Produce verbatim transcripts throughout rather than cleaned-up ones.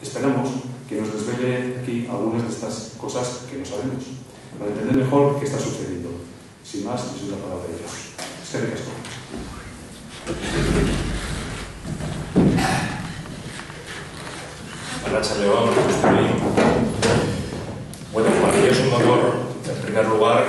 Esperamos que nos desvele aquí algunas de estas cosas que no sabemos, para entender mejor qué está sucediendo. Sin más, les doy la palabra a ellos. Eskerrik asko. Arratsaldeon, guztioi. Bueno, para mí es un honor, en primer lugar,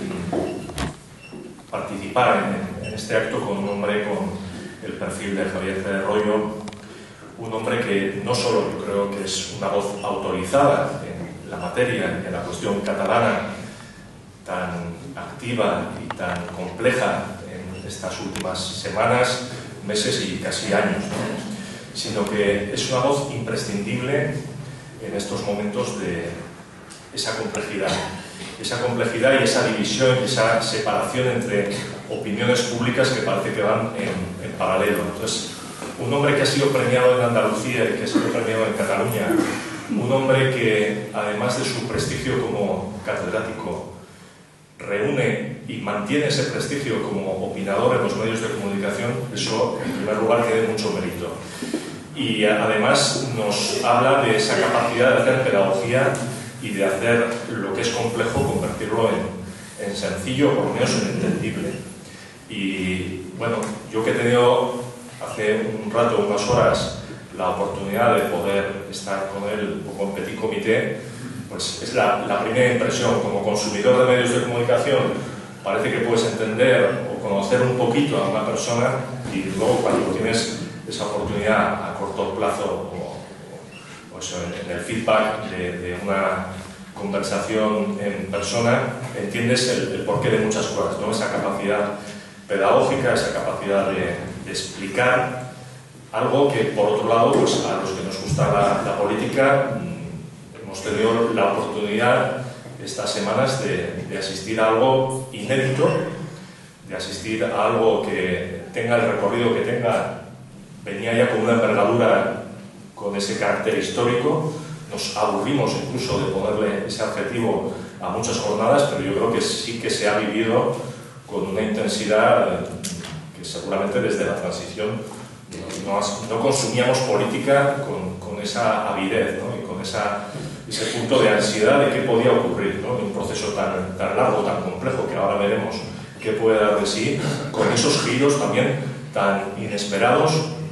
participar en, en este acto con un hombre con el perfil de Javier Pérez Royo, un hombre que no solo yo creo que es una voz autorizada en la materia, en la cuestión catalana, tan activa y tan compleja en estas últimas semanas, meses y casi años, ¿no?, sino que es una voz imprescindible en estos momentos de esa complejidad, esa complejidad y esa división y esa separación entre opiniones públicas que parece que van en, en paralelo. Entonces, un hombre que ha sido premiado en Andalucía y que ha sido premiado en Cataluña, un hombre que, además de su prestigio como catedrático, reúne y mantiene ese prestigio como opinador en los medios de comunicación, eso en primer lugar tiene mucho mérito. Y además nos habla de esa capacidad de hacer pedagogía y de hacer lo que es complejo, convertirlo en, en sencillo, por lo menos en entendible. Y bueno, yo que he tenido hace un rato, unas horas, la oportunidad de poder estar con él o con Petit Comité, pues es la, la primera impresión. Como consumidor de medios de comunicación parece que puedes entender o conocer un poquito a una persona, y luego cuando tienes esa oportunidad a corto plazo o, o eso, en, en el feedback de, de una conversación en persona, entiendes el, el porqué de muchas cosas, ¿no? Esa capacidad pedagógica, esa capacidad de, de explicar algo que, por otro lado, pues a los que nos gusta la, la política, hemos tenido la oportunidad estas semanas de, de asistir a algo inédito, de asistir a algo que tenga el recorrido que tenga. Venía ya con una envergadura, con ese carácter histórico. Nos aburrimos incluso de ponerle ese adjetivo a muchas jornadas, pero yo creo que sí que se ha vivido con una intensidad que seguramente desde la transición no, no consumíamos política con, con esa avidez, ¿no?, y con esa, ese punto de ansiedad de qué podía ocurrir, ¿no?, en un proceso tan, tan largo, tan complejo, que ahora veremos qué puede dar de sí, con esos giros también tan inesperados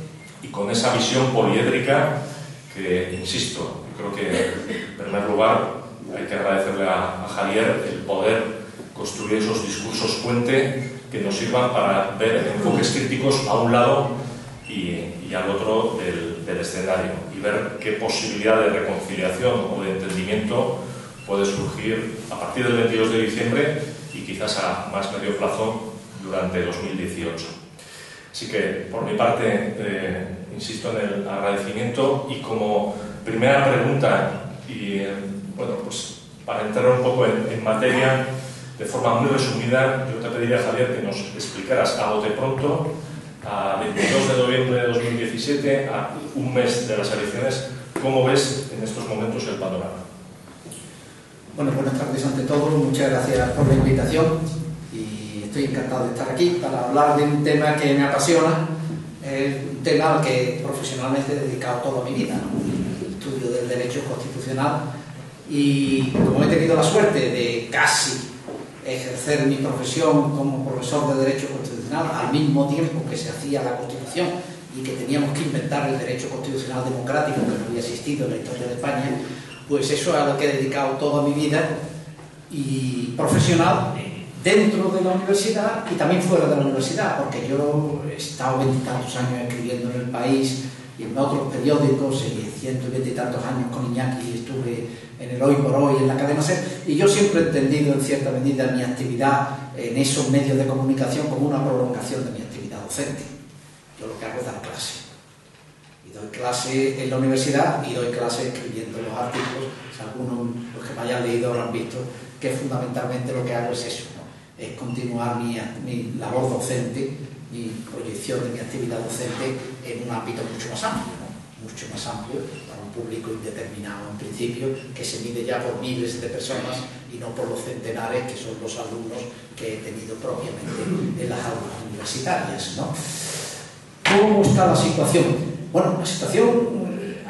y con esa visión poliédrica que, insisto, yo creo que en primer lugar hay que agradecerle a, a Javier el poder construir esos discursos puente que nos sirvan para ver enfoques críticos a un lado y, y al otro del, del escenario, y ver qué posibilidad de reconciliación o de entendimiento puede surgir a partir del veintidós de diciembre y quizás a más medio plazo durante dos mil dieciocho. Así que, por mi parte, eh, insisto en el agradecimiento, y como primera pregunta, y eh, bueno, pues para entrar un poco en, en materia, de forma muy resumida, yo te pediría, Javier, que nos explicaras a bote pronto, a veintidós de noviembre de dos mil diecisiete, a un mes de las elecciones, ¿cómo ves en estos momentos el panorama? Bueno, buenas tardes ante todo, muchas gracias por la invitación. Estoy encantado de estar aquí para hablar de un tema que me apasiona, eh, un tema al que profesionalmente he dedicado toda mi vida, ¿no?, el estudio del derecho constitucional, y como he tenido la suerte de casi ejercer mi profesión como profesor de derecho constitucional al mismo tiempo que se hacía la Constitución y que teníamos que inventar el derecho constitucional democrático que no había existido en la historia de España, pues eso es a lo que he dedicado toda mi vida y profesional, dentro de la universidad y también fuera de la universidad, porque yo he estado veintitantos años escribiendo en El País y en otros periódicos, y ciento veintitantos años con Iñaki estuve en el Hoy por Hoy, en la cadena SER, y yo siempre he entendido en cierta medida mi actividad en esos medios de comunicación como una prolongación de mi actividad docente. Yo lo que hago es dar clase, y doy clase en la universidad y doy clase escribiendo los artículos. Si algunos, los que me hayan leído, lo han visto, que fundamentalmente lo que hago es eso, ¿no?, es continuar mi, mi labor docente, mi proyección de mi actividad docente en un ámbito mucho más amplio, ¿no?, mucho más amplio, para un público indeterminado en principio, que se mide ya por miles de personas y no por los centenares que son los alumnos que he tenido propiamente en las aulas universitarias, ¿no? ¿Cómo está la situación? Bueno, la situación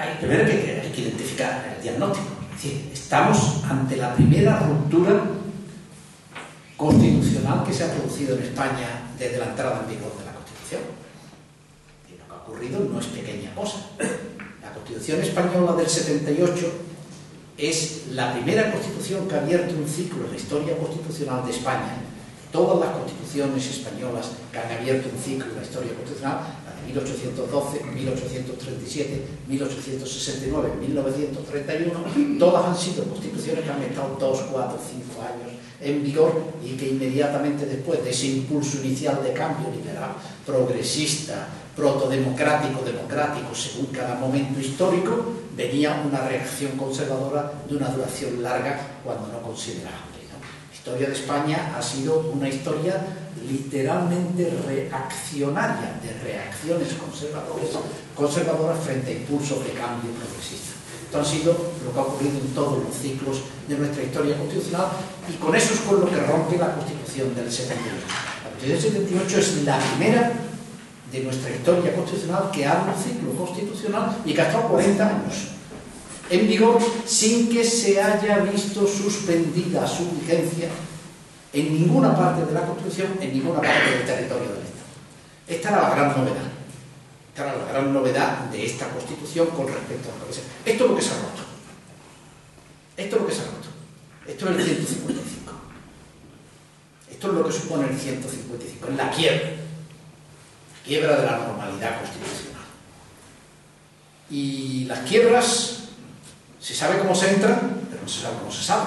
hay, primero que, hay que identificar el diagnóstico. Es decir, estamos ante la primera ruptura constitucional que se ha producido en España desde la entrada en vigor de la Constitución. Y lo que ha ocurrido no es pequeña cosa. La Constitución española del setenta y ocho es la primera constitución que ha abierto un ciclo en la historia constitucional de España. Todas las constituciones españolas que han abierto un ciclo en la historia constitucional, la de mil ochocientos doce, mil ochocientos treinta y siete, mil ochocientos sesenta y nueve, mil novecientos treinta y uno, todas han sido constituciones que han estado dos, cuatro, cinco años en vigor y que inmediatamente después de ese impulso inicial de cambio liberal, progresista, protodemocrático, democrático, según cada momento histórico, venía una reacción conservadora de una duración larga cuando no considerable. La historia de España ha sido una historia literalmente reaccionaria, de reacciones conservadoras, conservadoras frente a impulsos de cambio progresista. Esto ha sido lo que ha ocurrido en todos los ciclos de nuestra historia constitucional y con eso es con lo que rompe la Constitución del setenta y ocho. La Constitución del setenta y ocho es la primera de nuestra historia constitucional que abre un ciclo constitucional y que ha estado cuarenta años en vigor sin que se haya visto suspendida su vigencia en ninguna parte de la Constitución, en ninguna parte del territorio del Estado. Esta era la gran novedad. Esta era la gran novedad de esta Constitución con respecto a lo que se... Esto es lo que se ha roto. Esto es lo que se ha roto. Esto es el ciento cincuenta y cinco. Esto es lo que supone el ciento cincuenta y cinco. Es la quiebra. La quiebra de la normalidad constitucional. Y las quiebras, se sabe cómo se entran, pero no se sabe cómo se sale.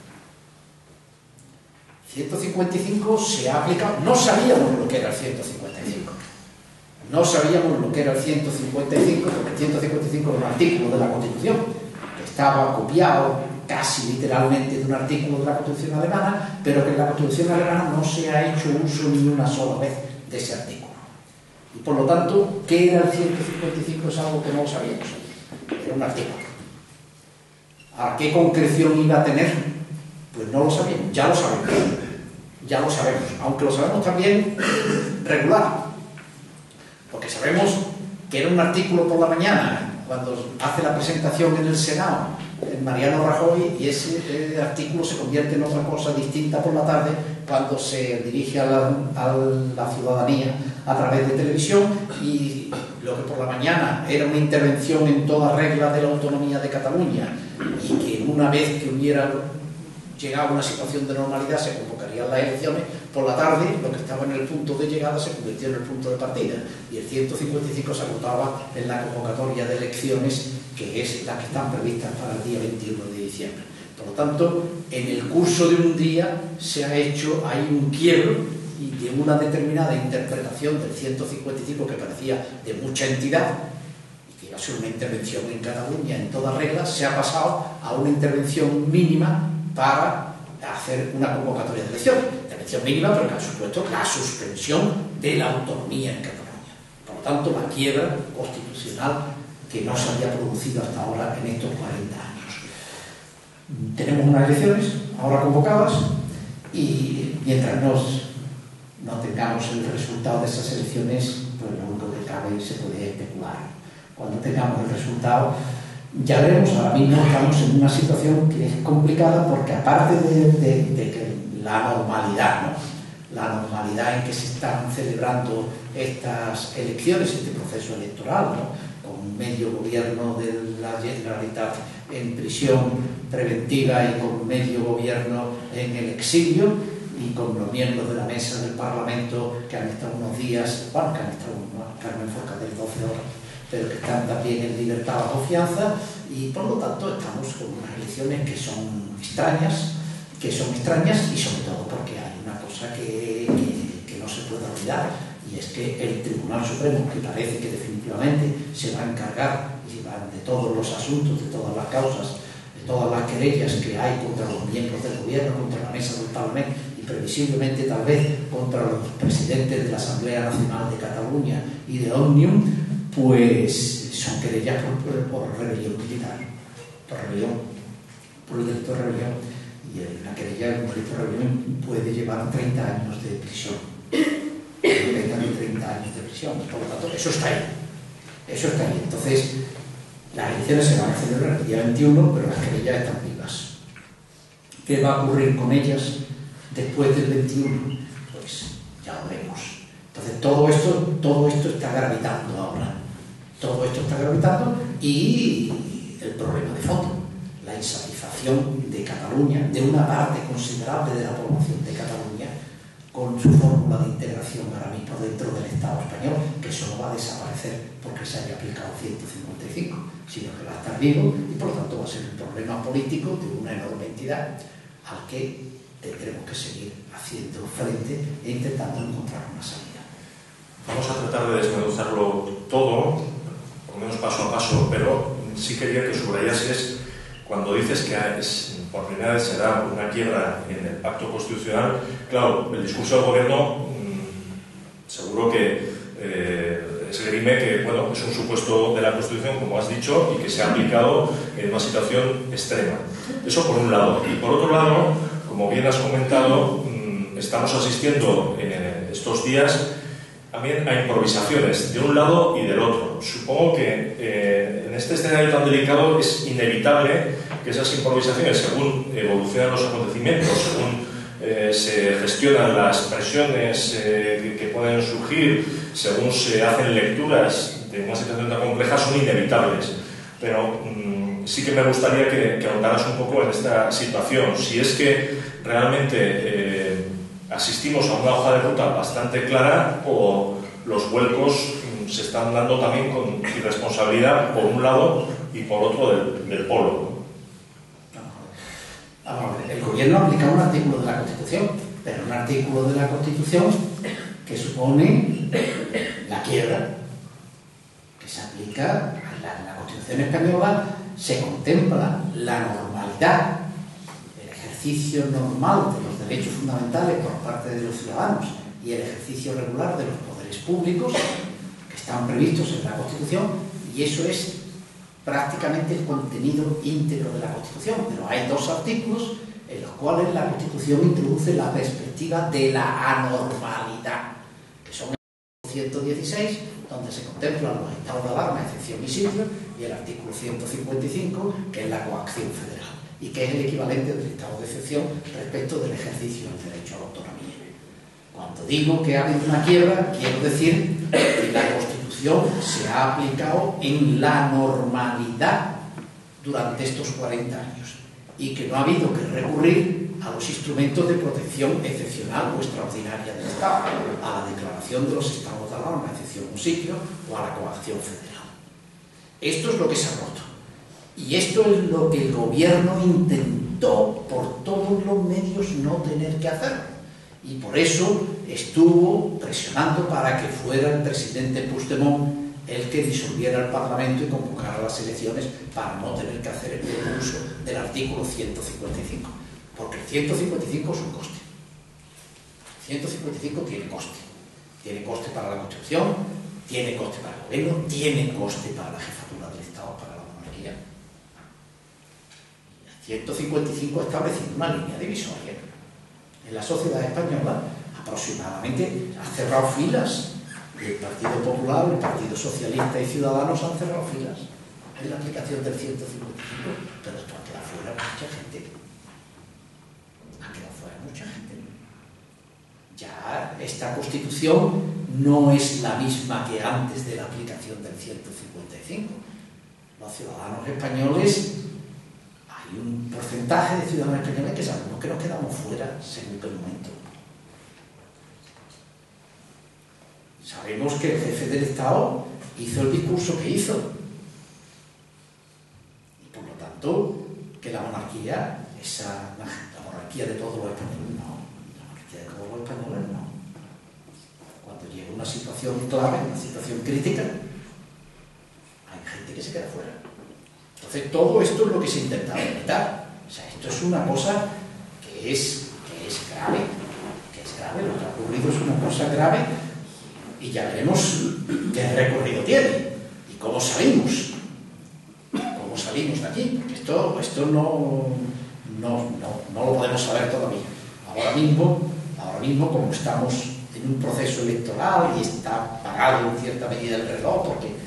ciento cincuenta y cinco se ha aplicado, no sabíamos lo que era el ciento cincuenta y cinco. No sabíamos lo que era el ciento cincuenta y cinco, porque el ciento cincuenta y cinco era un artículo de la Constitución, que estaba copiado casi literalmente de un artículo de la Constitución alemana, pero que en la Constitución alemana no se ha hecho uso ni una sola vez de ese artículo. Y por lo tanto, ¿qué era el ciento cincuenta y cinco? Es algo que no lo sabíamos. Era un artículo. ¿A qué concreción iba a tener? Pues no lo sabíamos, ya lo sabemos. Ya lo sabemos, aunque lo sabemos también regular. Porque sabemos que era un artículo por la mañana, cuando hace la presentación en el Senado, en Mariano Rajoy, y ese eh, artículo se convierte en otra cosa distinta por la tarde, cuando se dirige a la, a la ciudadanía a través de televisión, y lo que por la mañana era una intervención en toda regla de la autonomía de Cataluña, y que una vez que hubiera llegado a una situación de normalidad se convocarían las elecciones, por la tarde lo que estaba en el punto de llegada se convirtió en el punto de partida y el ciento cincuenta y cinco se agotaba en la convocatoria de elecciones, que es la que están previstas para el día veintiuno de diciembre. Por lo tanto, en el curso de un día se ha hecho ahí un quiebro y de una determinada interpretación del ciento cincuenta y cinco que parecía de mucha entidad y que iba a ser una intervención en Cataluña en toda regla, se ha pasado a una intervención mínima para hacer una convocatoria de elecciones. Intervención mínima, pero que ha supuesto la suspensión de la autonomía en Cataluña. Por lo tanto, la quiebra constitucional que no se había producido hasta ahora en estos cuarenta años. Tenemos unas elecciones ahora convocadas y mientras nos, no tengamos el resultado de esas elecciones, pues lo único que cabe se puede especular. Cuando tengamos el resultado, ya veremos. Ahora mismo estamos en una situación que es complicada porque aparte de, de, de que la normalidad, ¿no? la normalidad en que se están celebrando estas elecciones, este proceso electoral, ¿no? con medio gobierno de la Generalitat en prisión preventiva y con medio gobierno en el exilio y con los miembros de la mesa del Parlamento que han estado unos días, bueno, que han estado, ¿no? Carmen Forcadell doce horas, pero que están también en libertad bajo fianza, y por lo tanto estamos con unas elecciones que son extrañas, que son extrañas y sobre todo porque hay una cosa que, que, que no se puede olvidar, y es que el Tribunal Supremo, que parece que definitivamente se va a encargar de todos los asuntos, de todas las causas, de todas las querellas que hay contra los miembros del gobierno, contra la mesa del Parlamento y previsiblemente tal vez contra los presidentes de la Asamblea Nacional de Cataluña y de Òmnium, pues son querellas por, por, por rebelión militar, por rebelión, por el delito de rebelión, y una querella, un delito de rebelión puede llevar treinta años de prisión, treinta años de prisión, por lo tanto, eso está ahí, eso está ahí. Entonces, Las elecciones se van a celebrar el día veintiuno, pero las querellas están vivas. ¿Qué va a ocurrir con ellas después del veintiuno? Pues ya lo veremos. Entonces todo esto, todo esto está gravitando ahora. Todo esto está gravitando y el problema de fondo, la insatisfacción de Cataluña, de una parte considerable de la población de Cataluña, con su fórmula de integración ahora mismo dentro del Estado español, que eso no va a desaparecer porque se haya aplicado ciento cincuenta y cinco, sino que va a estar vivo y por lo tanto va a ser un problema político de una enorme entidad al que tendremos que seguir haciendo frente e intentando encontrar una salida. Vamos a tratar de desmenuzarlo todo, por lo menos paso a paso, pero sí quería que subrayases cuando dices que es, por primera vez se da una quiebra en el pacto constitucional. Claro, el discurso del gobierno mmm, seguro que eh, esgrime que bueno, es un supuesto de la Constitución, como has dicho, y que se ha aplicado en una situación extrema. Eso por un lado. Y por otro lado, como bien has comentado, mmm, estamos asistiendo en estos días también a improvisaciones de un lado y del otro. Supongo que eh, en este escenario tan delicado es inevitable que esas improvisaciones, según evolucionan los acontecimientos, según eh, se gestionan las presiones eh, que, que pueden surgir, según se hacen lecturas de una situación tan compleja, son inevitables. Pero mmm, sí que me gustaría que, que ahondaras un poco en esta situación. Si es que realmente eh, asistimos a una hoja de ruta bastante clara o los vuelcos mmm, se están dando también con irresponsabilidad por un lado y por otro del, del polo. El gobierno ha aplicado un artículo de la Constitución, pero un artículo de la Constitución que supone la quiebra, que se aplica a la, en la Constitución española, se contempla la normalidad, el ejercicio normal de los derechos fundamentales por parte de los ciudadanos y el ejercicio regular de los poderes públicos que están previstos en la Constitución, y eso es prácticamente el contenido íntegro de la Constitución. Pero hay dos artículos en los cuales la Constitución introduce la perspectiva de la anormalidad, que son el ciento dieciséis, donde se contemplan los estados de alarma, excepción y sitio, y el artículo ciento cincuenta y cinco, que es la coacción federal, y que es el equivalente del estado de excepción respecto del ejercicio del derecho a la autonomía. Cuando digo que ha habido una quiebra, quiero decir que la Constitución se ha aplicado en la normalidad durante estos cuarenta años y que no ha habido que recurrir a los instrumentos de protección excepcional o extraordinaria del Estado, a la declaración de los estados de alarma, excepción o sitio, o a la coacción federal. Esto es lo que se ha roto. Y esto es lo que el gobierno intentó por todos los medios no tener que hacer. Y por eso estuvo presionando para que fuera el presidente Puigdemont el que disolviera el Parlamento y convocara las elecciones para no tener que hacer el uso del artículo ciento cincuenta y cinco. Porque el ciento cincuenta y cinco es un coste. El ciento cincuenta y cinco tiene coste. Tiene coste para la Constitución, tiene coste para el gobierno, tiene coste para la jefatura del Estado, para la monarquía. El ciento cincuenta y cinco establece una línea divisoria. En la sociedad española, aproximadamente, ha cerrado filas. El Partido Popular, el Partido Socialista y Ciudadanos han cerrado filas en la aplicación del ciento cincuenta y cinco, pero esto ha quedado fuera mucha gente. Ha quedado fuera mucha gente. Ya esta Constitución no es la misma que antes de la aplicación del ciento cincuenta y cinco. Los ciudadanos españoles, hay un porcentaje de ciudadanos españoles que sabemos que nos quedamos fuera según qué momento. Sabemos que el jefe del Estado hizo el discurso que hizo. Y por lo tanto, que la monarquía, esa, la monarquía de todos los españoles, no. La monarquía de todos los españoles, no. Cuando llega una situación clave, una situación crítica, hay gente que se queda fuera. Entonces, todo esto es lo que se intenta evitar. O sea, esto es una cosa que es, que es grave. Que es grave, lo que ha ocurrido es una cosa grave. Y ya veremos qué recorrido tiene y cómo salimos, cómo salimos de aquí, porque esto, esto no, no, no, no lo podemos saber todavía. Ahora mismo, ahora mismo, como estamos en un proceso electoral y está parado en cierta medida el reloj, porque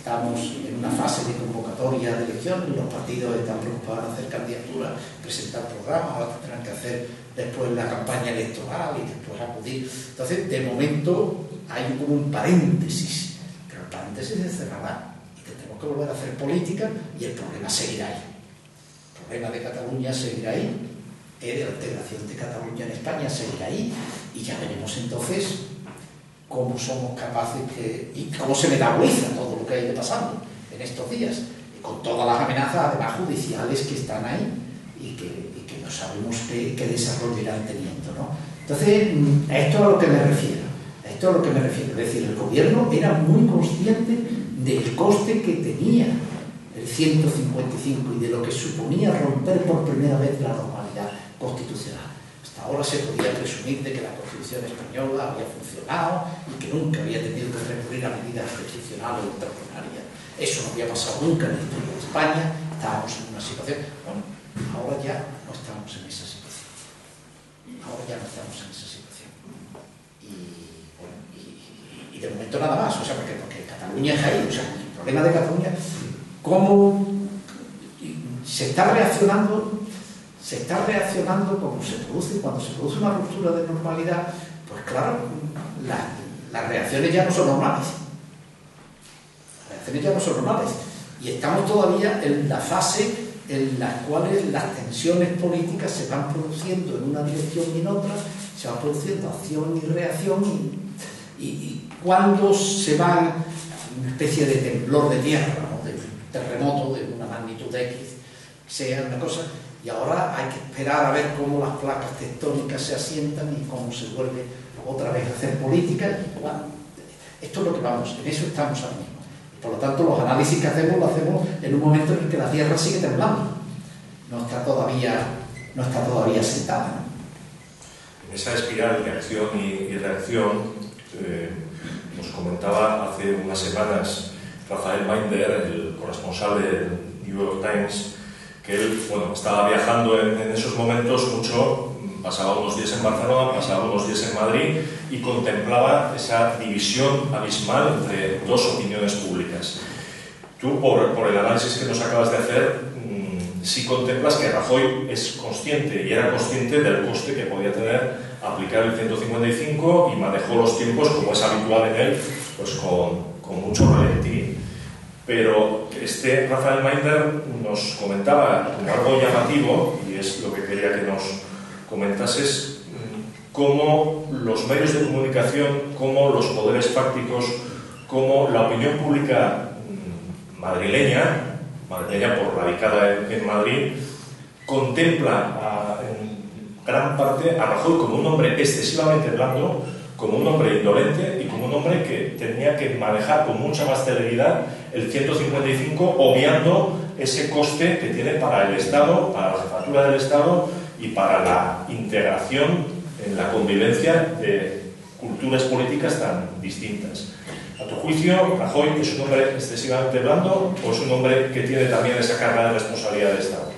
estamos en una fase de convocatoria de elecciones, los partidos están preocupados en hacer candidaturas, presentar programas, ahora tendrán que hacer después la campaña electoral y después acudir. Entonces, de momento hay como un paréntesis, pero el paréntesis se cerrará y tendremos que volver a hacer política y el problema seguirá ahí. El problema de Cataluña seguirá ahí, eh, la integración de Cataluña en España seguirá ahí, y ya veremos entonces cómo somos capaces que, y cómo se metaboliza todo lo que ha ido pasando en estos días, y con todas las amenazas además judiciales que están ahí y que, y que no sabemos qué, qué desarrollo irán teniendo, ¿no? Entonces, a esto es a lo que me refiero, a esto es a lo que me refiero, es decir, el gobierno era muy consciente del coste que tenía el ciento cincuenta y cinco y de lo que suponía romper por primera vez la normalidad constitucional. Hasta ahora se podía presumir de que la Constitución española había funcionado y que nunca había tenido que recurrir a medidas restriccionales o extraordinarias. Eso no había pasado nunca en la historia de España. Estábamos en una situación... Bueno, ahora ya no estamos en esa situación. Ahora ya no estamos en esa situación. Y, bueno, y, y de momento nada más. O sea, porque, porque Cataluña es ahí. O sea, el problema de Cataluña, cómo se está reaccionando... se está reaccionando como se produce, cuando se produce una ruptura de normalidad, pues claro, la, las reacciones ya no son normales. Las reacciones ya no son normales. Y estamos todavía en la fase en la cual las tensiones políticas se van produciendo en una dirección y en otra, se van produciendo acción y reacción, y, y, y cuando se va una especie de temblor de tierra, ¿no? De terremoto de una magnitud X, sea una cosa... Y ahora hay que esperar a ver cómo las placas tectónicas se asientan y cómo se vuelve otra vez a hacer política. Y, bueno, esto es lo que vamos, en eso estamos ahora mismo. Y por lo tanto, los análisis que hacemos, lo hacemos en un momento en el que la Tierra sigue temblando. No está todavía, no está todavía sentada, ¿no? En esa espiral de acción y, y reacción, eh, nos comentaba hace unas semanas Rafael Binder, el corresponsal del New York Times, que él, bueno, estaba viajando en, en esos momentos mucho, pasaba unos días en Barcelona, pasaba unos días en Madrid y contemplaba esa división abismal entre dos opiniones públicas. Tú, por, por el análisis que nos acabas de hacer, mmm, sí contemplas que Rajoy es consciente y era consciente del coste que podía tener aplicar el ciento cincuenta y cinco y manejó los tiempos, como es habitual en él, pues con, con mucho ralentí. Pero este Rafael Binder nos comentaba como algo llamativo, y es lo que quería que nos comentases, cómo los medios de comunicación, cómo los poderes fácticos, cómo la opinión pública madrileña, madrileña por radicada en, en Madrid, contempla a, en gran parte a Rajoy como un hombre excesivamente blando, como un hombre indolente y como un hombre que tenía que manejar con mucha más celeridad el ciento cincuenta y cinco, obviando ese coste que tiene para el Estado, para la jefatura del Estado y para la integración en la convivencia de culturas políticas tan distintas. A tu juicio, ¿Rajoy es un hombre excesivamente blando o es un hombre que tiene también esa carga de responsabilidad del Estado?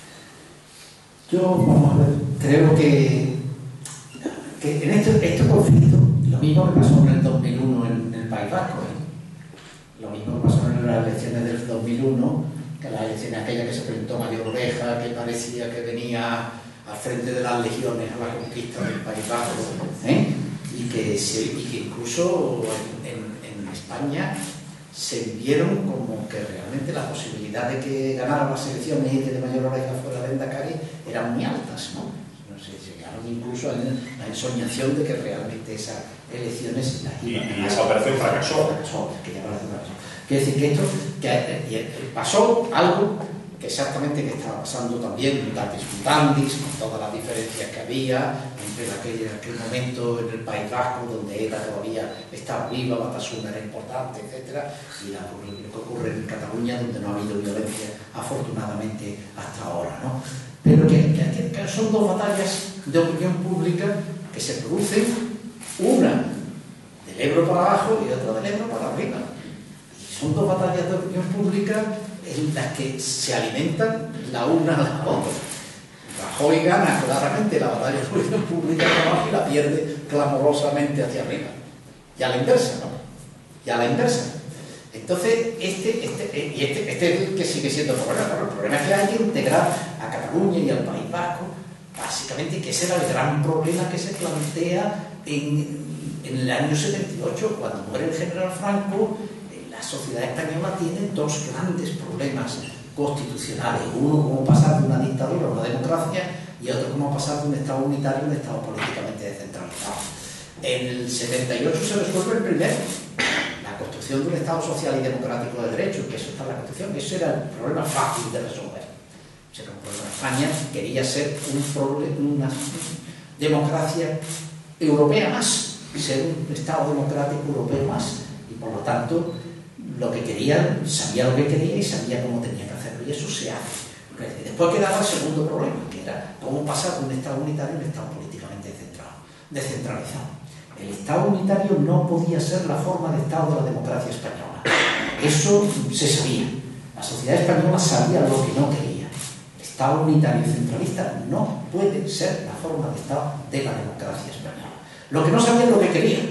Yo, vamos a ver, creo que, que en este, este conflicto, lo mismo que pasó en el dos mil uno en, en el País Vasco, ¿eh? Lo mismo que pasó en las elecciones del dos mil uno, que las elecciones aquella que se presentó Mayor Oreja, que parecía que venía al frente de las legiones a la conquista del País Vasco, ¿eh? y, que se, y que incluso en, en España se vieron como que realmente la posibilidad de que ganaran las elecciones y que de Mayor Oreja fuera Lehendakari eran muy altas, ¿no? No sé, llegaron incluso a la ensoñación de que realmente esas elecciones las iban a ganar. Y esa operación fracasó. fracasó que ya fracasó. Quiere decir que esto, que pasó algo que exactamente que estaba pasando también mutatis mutandis, con todas las diferencias que había entre aquel, aquel momento en el País Vasco, donde ETA todavía estaba viva, Batasuna era importante, etcétera, y la, lo que ocurre en Cataluña, donde no ha habido violencia, afortunadamente, hasta ahora, ¿no? Pero que, que, que son dos batallas de opinión pública que se producen, una del Ebro para abajo y otra del Ebro para arriba. Y son dos batallas de opinión pública en las que se alimentan la una a la otra. Rajoy gana claramente la batalla de opinión pública hacia abajo y la pierde clamorosamente hacia arriba. Y a la inversa, ¿no? Y a la inversa. Entonces, este, este, y este, este es el que sigue siendo el problema. Pero el problema es que hay que integrar a Cataluña y al País Vasco, básicamente, que ese era el gran problema que se plantea en, en el año setenta y ocho, cuando muere el general Franco. La sociedad española tiene dos grandes problemas constitucionales. Uno, cómo pasar de una dictadura a una democracia, y otro, cómo pasar de un Estado unitario a un Estado políticamente descentralizado. En el setenta y ocho se resuelve el primero, la construcción de un Estado social y democrático de derecho, que eso está en la Constitución. Eso era el problema fácil de resolver. O sea, como España quería ser un una democracia europea más, ser un Estado democrático europeo más, y por lo tanto lo que quería, sabía lo que quería y sabía cómo tenía que hacerlo, y eso se hace. Después quedaba el segundo problema, que era cómo pasar de un Estado unitario a un Estado políticamente descentralizado. El Estado unitario no podía ser la forma de Estado de la democracia española. Eso se sabía. La sociedad española sabía lo que no quería. El Estado unitario y centralista no puede ser la forma de Estado de la democracia española. Lo que no sabía es lo que quería.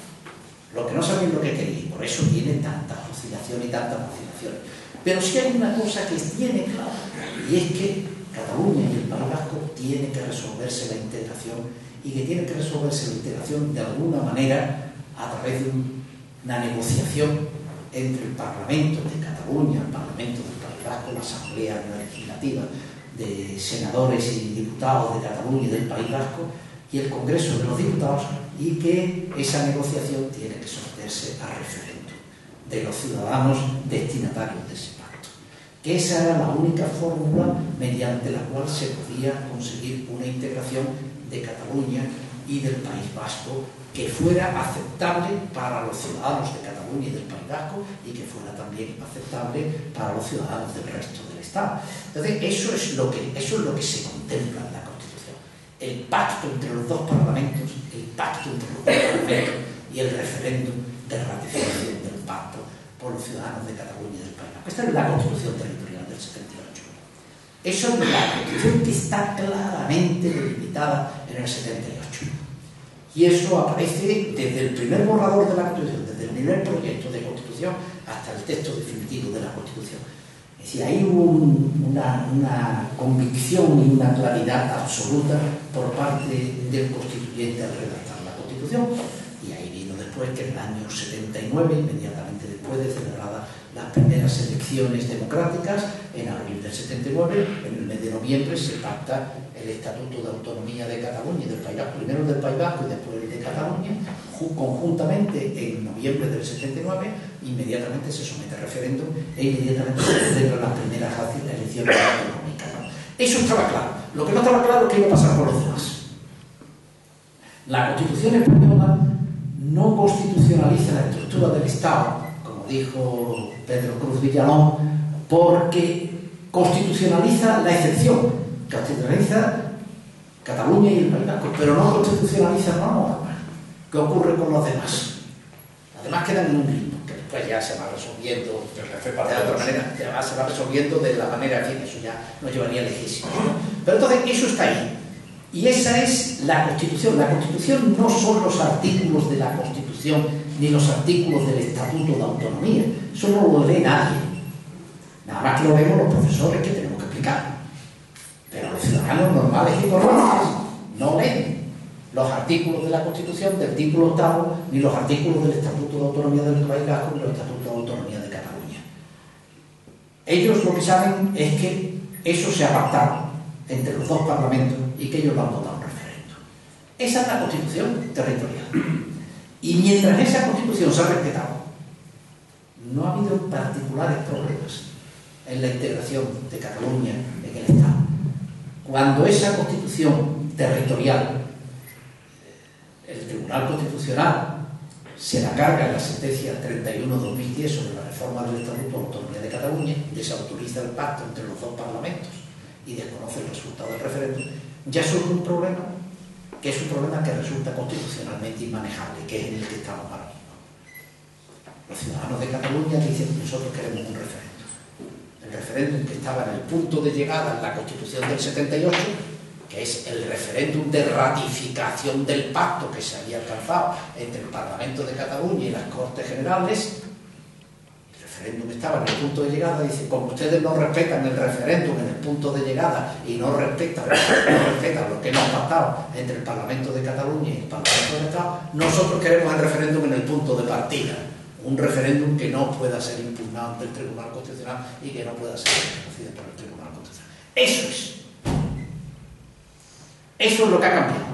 Lo que no sabía es lo que quería. Y por eso tiene tantas oscilaciones y tantas oscilaciones. Pero sí hay una cosa que tiene clara, y es que Cataluña y el País Vasco tiene que resolverse la integración, y que tiene que resolverse la integración de alguna manera a través de una negociación entre el Parlamento de Cataluña, el Parlamento del País Vasco, la Asamblea Legislativa de senadores y diputados de Cataluña y del País Vasco, y el Congreso de los Diputados, y que esa negociación tiene que someterse a referéndum de los ciudadanos destinatarios de ese pacto. Que esa era la única fórmula mediante la cual se podía conseguir una integración de Cataluña y del País Vasco que fuera aceptable para los ciudadanos de Cataluña y del País Vasco, y que fuera también aceptable para los ciudadanos del resto del Estado. Entonces, eso es lo que, eso es lo que se contempla en la Constitución. El pacto entre los dos parlamentos, el pacto entre los dos parlamentos y el referéndum de ratificación del pacto por los ciudadanos de Cataluña y del País Vasco. Esta es la Constitución territorial del setenta y ocho. Eso es la Constitución que está claramente delimitada en el setenta y ocho. Y eso aparece desde el primer borrador de la Constitución, desde el primer proyecto de Constitución hasta el texto definitivo de la Constitución. Es decir, ahí hubo un, una, una convicción y una claridad absoluta por parte del constituyente al redactar la Constitución. Y ahí vino después que en el año setenta y nueve, inmediatamente después de celebradas las primeras elecciones democráticas, en abril del setenta y nueve, en el mes de noviembre, se pacta el Estatuto de Autonomía de Cataluña y del País Vasco, primero del País Vasco y después el de Cataluña, conjuntamente en noviembre del setenta y nueve, inmediatamente se somete a referéndum e inmediatamente se celebran las primeras elecciones autonómicas. Eso estaba claro. Lo que no estaba claro es qué iba a pasar con los demás. La Constitución española no constitucionaliza la estructura del Estado, como dijo Pedro Cruz Villalón, porque constitucionaliza la excepción, constitucionaliza Cataluña y el País Vasco, pero no constitucionaliza la norma. ¿Qué ocurre con los demás? Los demás quedan en un limbo, que después ya se va resolviendo de otra manera, ya se va resolviendo de la manera, en fin, eso ya nos llevaría lejísimos. Pero entonces eso está ahí. Y esa es la Constitución. La Constitución no son los artículos de la Constitución ni los artículos del Estatuto de Autonomía. Eso no lo lee nadie. Nada más que lo vemos los profesores que tenemos que explicar. Pero los ciudadanos normales y corrientes no leen los artículos de la Constitución, del título octavo, ni los artículos del Estatuto de Autonomía del País Vasco, ni los Estatutos de Autonomía de Cataluña. Ellos lo que saben es que eso se ha pactado entre los dos parlamentos y que ellos lo han votado en referéndum. Esa es la Constitución territorial. Y mientras esa Constitución se ha respetado, no ha habido particulares problemas en la integración de Cataluña en el Estado. Cuando esa Constitución territorial, el Tribunal Constitucional se la carga en la sentencia treinta y uno barra dos mil diez sobre la reforma del Estatuto de Autonomía de Cataluña, desautoriza el pacto entre los dos parlamentos y desconoce el resultado del referéndum, ya surge un problema que es un problema que resulta constitucionalmente inmanejable, que es en el que estamos ahora mismo. Los ciudadanos de Cataluña dicen que nosotros queremos un referéndum. El referéndum que estaba en el punto de llegada en la Constitución del setenta y ocho, que es el referéndum de ratificación del pacto que se había alcanzado entre el Parlamento de Cataluña y las Cortes Generales. El referéndum estaba en el punto de llegada, dice, como ustedes no respetan el referéndum en el punto de llegada y no respetan, no respetan lo que hemos pactado entre el Parlamento de Cataluña y el Parlamento del Estado, nosotros queremos el referéndum en el punto de partida, un referéndum que no pueda ser impugnado ante el Tribunal Constitucional y que no pueda ser reconocido por el Tribunal Constitucional. Eso es. Eso es lo que ha cambiado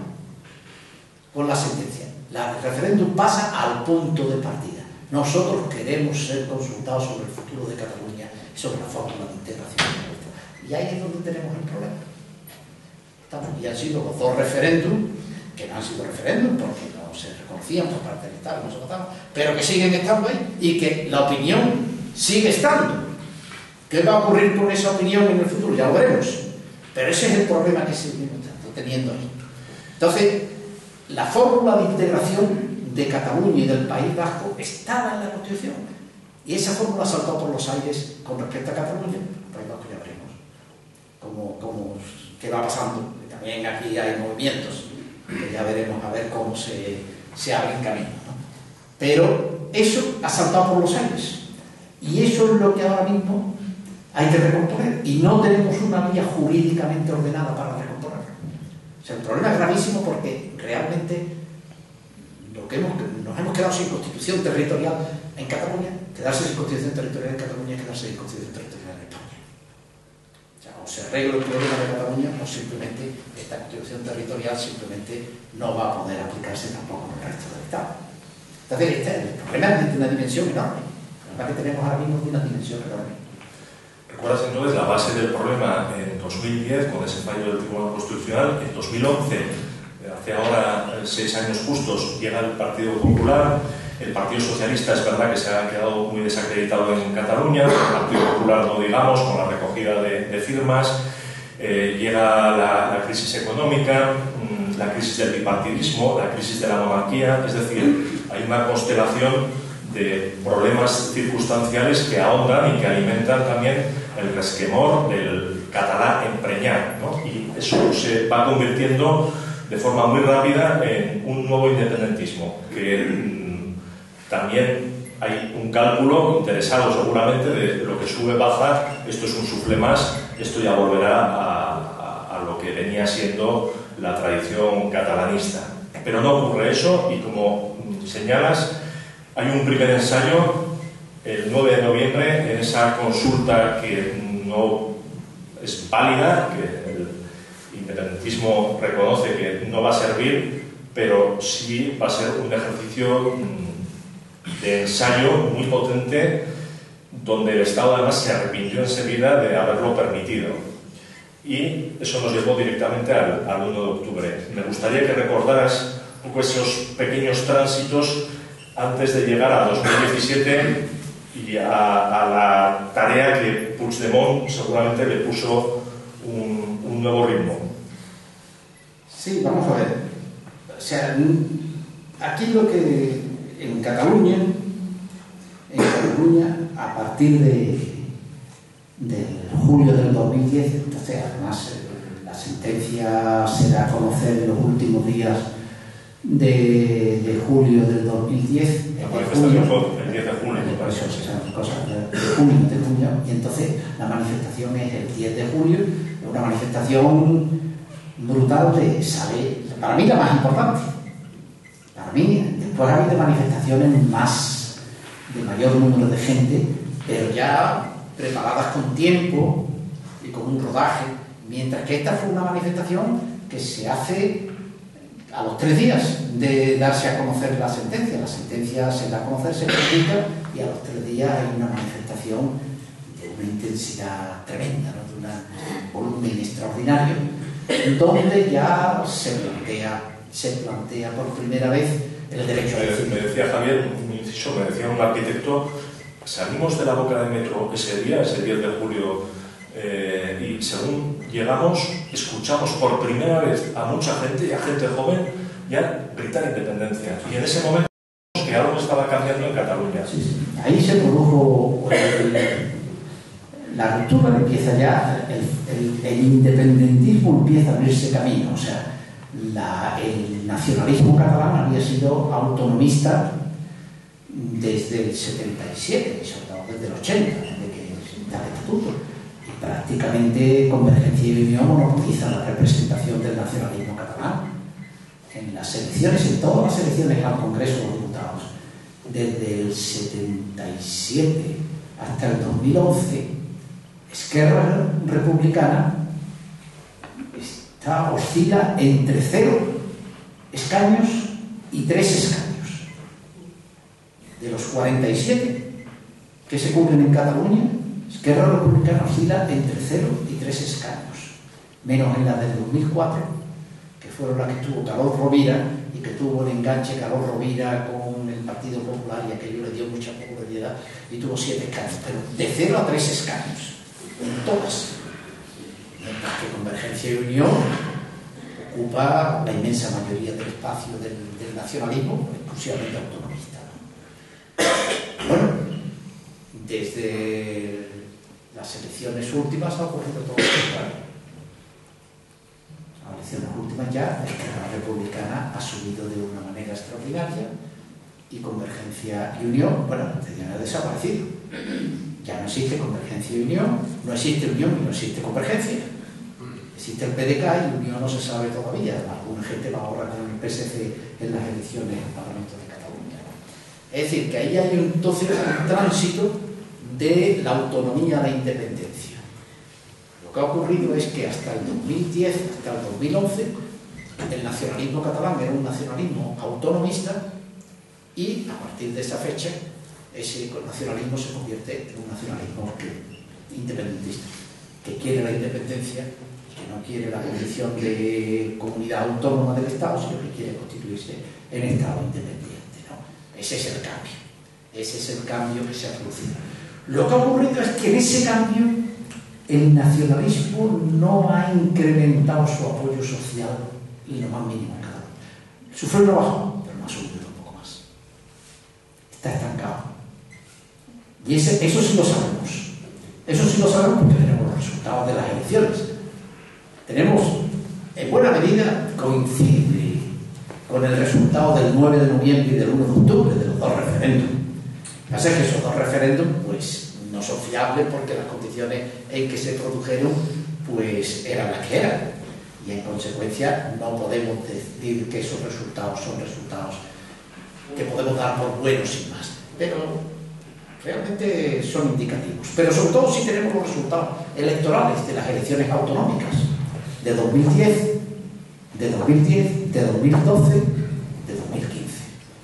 con la sentencia. La, el referéndum pasa al punto de partida. Nosotros queremos ser consultados sobre el futuro de Cataluña y sobre la fórmula de integración. Y ahí es donde tenemos el problema. Estamos, y han sido los dos referéndums, que no han sido referéndum porque no se reconocían por parte del Estado, no se votaban, pero que siguen estando ahí y que la opinión sigue estando. ¿Qué va a ocurrir con esa opinión en el futuro? Ya lo veremos. Pero ese es el problema que seguimos teniendo ahí. Entonces, la fórmula de integración de Cataluña y del País Vasco estaba en la Constitución y esa fórmula saltó por los aires con respecto a Cataluña. El País Vasco ya veremos cómo, cómo, qué va pasando. También aquí hay movimientos que ya veremos a ver cómo se, se abren caminos, ¿no? Pero eso ha saltado por los aires y eso es lo que ahora mismo hay que recomponer y no tenemos una vía jurídicamente ordenada para recomponerlo. O sea, el problema es gravísimo porque realmente lo que hemos, nos hemos quedado sin constitución territorial en Cataluña. Quedarse sin constitución territorial en Cataluña es quedarse sin constitución territorial en España. O sea, o se arregla el problema de Cataluña o simplemente esta constitución territorial simplemente no va a poder aplicarse tampoco en el resto del Estado. Entonces, este, el problema es de una dimensión enorme. El problema que tenemos ahora mismo es de una dimensión enorme. ¿Recuerdas entonces la base del problema en dos mil diez con ese fallo del Tribunal Constitucional? En dos mil once, hace ahora seis años justos, llega el Partido Popular. El Partido Socialista es verdad que se ha quedado muy desacreditado en Cataluña. El Partido Popular, no digamos, con la recogida de, de firmas. Eh, llega la, la crisis económica, la crisis del bipartidismo, la crisis de la monarquía. Es decir, hay una constelación de problemas circunstanciales que ahondan y que alimentan también el resquemor del catalán empreñar, ¿no? Y eso se va convirtiendo de forma muy rápida en un nuevo independentismo, que mmm, también hay un cálculo interesado seguramente de lo que sube, baja, esto es un sufle más, esto ya volverá a, a, a lo que venía siendo la tradición catalanista. Pero no ocurre eso y, como señalas, hay un primer ensayo el nueve de noviembre en esa consulta que no es válida, que el independentismo reconoce que no va a servir, pero sí va a ser un ejercicio de ensayo muy potente donde el Estado además se arrepintió enseguida de haberlo permitido. Y eso nos llevó directamente al, al uno de octubre. Me gustaría que recordaras un poco esos pequeños tránsitos antes de llegar a dos mil diecisiete y a, a la tarea que Puigdemont seguramente le puso un, un nuevo ritmo. Sí, vamos a ver. O sea, aquí lo que en Cataluña, en Cataluña, a partir de, de julio del dos mil diez, entonces además la sentencia se da a conocer en los últimos días de, de julio del dos mil diez, la manifestación fue el diez de junio, por eso esas cosas de, de junio, de junio, y entonces la manifestación es el diez de julio, una manifestación brutal de saber, para mí la más importante, para mí. Después ha habido manifestaciones más, de mayor número de gente, pero ya preparadas con tiempo y con un rodaje, mientras que esta fue una manifestación que se hace a los tres días de darse a conocer la sentencia. La sentencia se da a conocer, se publica, y a los tres días hay una manifestación de una intensidad tremenda, ¿no? De un volumen extraordinario, donde ya se plantea, se plantea por primera vez el derecho a decidir. Me decía Javier, un inciso, me decía un arquitecto, salimos de la boca de metro ese día, ese diez de julio, eh, y según llegamos, escuchamos por primera vez a mucha gente, y a gente joven, ya gritar independencia. Y en ese momento que algo estaba cambiando en Cataluña. Sí, sí. Ahí se produjo el, la ruptura, empieza ya, el, el, el independentismo empieza a abrirse camino, o sea, La, el nacionalismo catalán había sido autonomista desde el setenta y siete, sobre todo desde el ochenta, desde que se da el estatuto. Y prácticamente Convergencia y Unión monopoliza la representación del nacionalismo catalán. En las elecciones, en todas las elecciones al Congreso de los Diputados, desde el setenta y siete hasta el dos mil once, Esquerra Republicana está, oscila entre cero escaños y tres escaños. De los cuarenta y siete que se cumplen en Cataluña, Esquerra Republicana oscila entre cero y tres escaños, menos en la del dos mil cuatro, que fueron las que tuvo Carlos Rovira y que tuvo el enganche Carlos Rovira con el Partido Popular y aquello le dio mucha popularidad y tuvo siete escaños, pero de cero a tres escaños, en todas. Mientras que Convergencia y Unión ocupa la inmensa mayoría del espacio del, del nacionalismo, exclusivamente autonomista. Bueno, desde las elecciones últimas ha ocurrido todo lo contrario. Las elecciones últimas ya, la Esquerra Republicana ha subido de una manera extraordinaria y Convergencia y Unión, bueno, ya ha desaparecido. Ya no existe Convergencia y Unión, no existe Unión y no existe Convergencia. Existe el P D K y Unión no se sabe todavía. Alguna gente va ahora con el P S C en las elecciones al Parlamento de Cataluña. Es decir, que ahí hay entonces un tránsito de la autonomía a la independencia. Lo que ha ocurrido es que hasta el dos mil diez, hasta el dos mil once, el nacionalismo catalán era un nacionalismo autonomista y a partir de esa fecha ese nacionalismo se convierte en un nacionalismo independentista, que quiere la independencia, que no quiere la condición de comunidad autónoma del Estado, sino que quiere constituirse en Estado independiente, ¿no? Ese es el cambio, ese es el cambio que se ha producido. Lo que ha ocurrido es que en ese cambio el nacionalismo no ha incrementado su apoyo social y lo más mínimo en cada uno. Su freno bajó, pero no ha subido un poco más. Está estancado. Y ese, eso sí lo sabemos. Eso sí lo sabemos porque tenemos los resultados de las elecciones. Tenemos, en buena medida, coincide con el resultado del nueve de noviembre y del uno de octubre de los dos referéndums. Lo que pasa es que esos dos referéndums pues, no son fiables porque las condiciones en que se produjeron pues, eran las que eran. Y en consecuencia no podemos decir que esos resultados son resultados que podemos dar por buenos sin más. Pero realmente son indicativos. Pero sobre todo si tenemos los resultados electorales de las elecciones autonómicas de dos mil diez, de dos mil diez, de dos mil doce, de dos mil quince.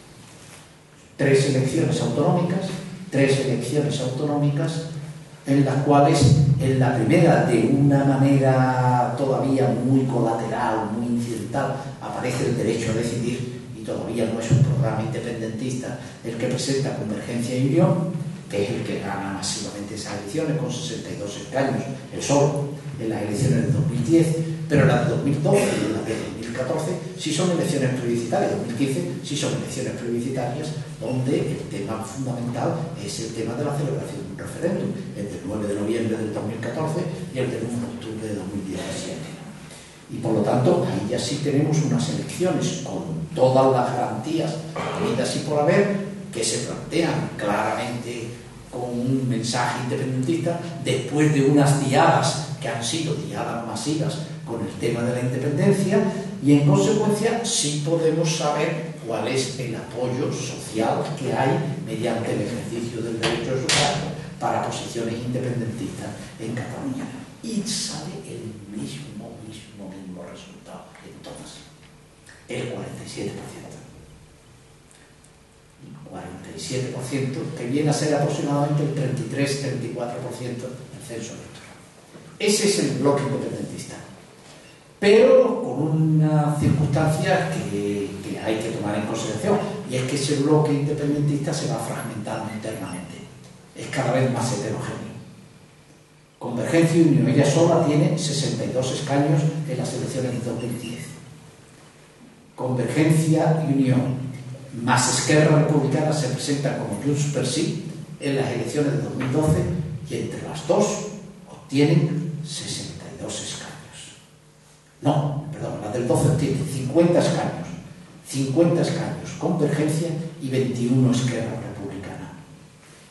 Tres elecciones autonómicas, tres elecciones autonómicas en las cuales en la primera, de una manera todavía muy colateral, muy incidental, aparece el derecho a decidir y todavía no es un programa independentista el que presenta Convergencia y Unión, que es el que gana masivamente esas elecciones con sesenta y dos escaños, el solo, en las elecciones de dos mil diez, pero las de dos mil doce y las de dos mil catorce sí son elecciones plebiscitarias, dos mil quince sí son elecciones plebiscitarias, donde el tema fundamental es el tema de la celebración de un referéndum, el del nueve de noviembre del dos mil catorce y el del uno de octubre de dos mil diecisiete. Y por lo tanto, ahí ya sí tenemos unas elecciones con todas las garantías habidas y por haber, que se plantean claramente con un mensaje independentista después de unas diadas que han sido diadas masivas con el tema de la independencia, y en consecuencia sí podemos saber cuál es el apoyo social que hay mediante el ejercicio del derecho de sufragio para posiciones independentistas en Cataluña. Y sale el mismo, mismo, mismo resultado en todas. El cuarenta y siete por ciento. cuarenta y siete por ciento, que viene a ser aproximadamente el treinta y tres a treinta y cuatro por ciento del censo electoral. Ese es el bloque independentista. Pero con una circunstancia que, que hay que tomar en consideración, y es que ese bloque independentista se va fragmentando internamente. Es cada vez más heterogéneo. Convergencia y Unión, ella sola tiene sesenta y dos escaños en las elecciones de dos mil diez. Convergencia y Unión más Esquerra Republicana se presentan como Junts per Sí en las elecciones de dos mil doce y entre las dos obtienen sesenta y dos escaños. No, perdón, las del doce obtienen cincuenta escaños. cincuenta escaños Convergencia y veintiuno Esquerra Republicana.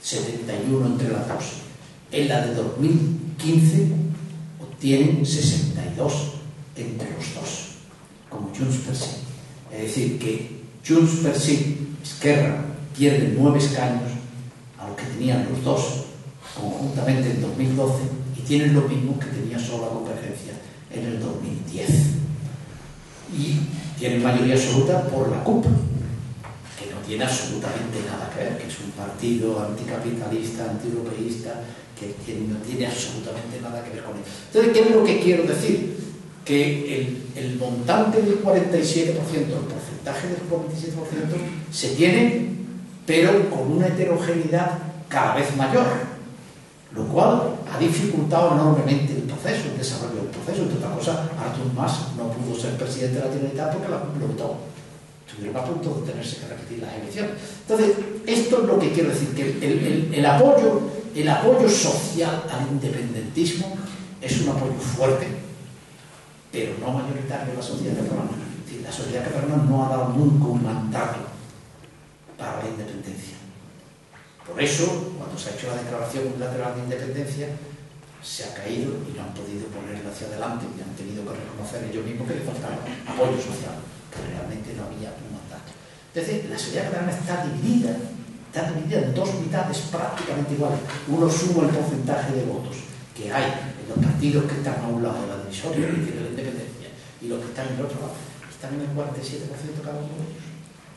setenta y uno entre las dos. En la de dos mil quince obtienen sesenta y dos entre los dos, como Junts per Sí. Es decir, que Junts per Sí, Esquerra, pierden nueve escaños a los que tenían los dos conjuntamente en dos mil doce y tienen lo mismo que tenía solo la Convergencia en el dos mil diez. Y tienen mayoría absoluta por la C U P, que no tiene absolutamente nada que ver, que es un partido anticapitalista, antieuropeísta, que tiene, no tiene absolutamente nada que ver con eso. Entonces, ¿qué es lo que quiero decir? Que el, el montante del cuarenta y siete por ciento, el porcentaje del cuarenta y siete por ciento se tiene, pero con una heterogeneidad cada vez mayor, lo cual ha dificultado enormemente el proceso, el desarrollo del proceso. Entre otras cosas, Artur Mas no pudo ser presidente de la Generalitat porque la lo votó. Estuvieron a punto de tenerse que repetir las elecciones. Entonces, esto es lo que quiero decir, que el, el, el, apoyo, el apoyo social al independentismo es un apoyo fuerte, pero no mayoritario en la sociedad catalana. Es decir, la sociedad catalana no ha dado nunca un mandato para la independencia. Por eso, cuando se ha hecho la declaración unilateral de independencia, se ha caído y no han podido ponerla hacia adelante y han tenido que reconocer ellos mismos que les faltaba apoyo social, que realmente no había un mandato. Entonces, la sociedad catalana está dividida, está dividida en dos mitades prácticamente iguales. Uno suma el porcentaje de votos que hay en los partidos que están a un lado de la divisoria y de la independencia, y los que están en el otro lado, están en el cuarenta y siete por ciento cada uno de ellos.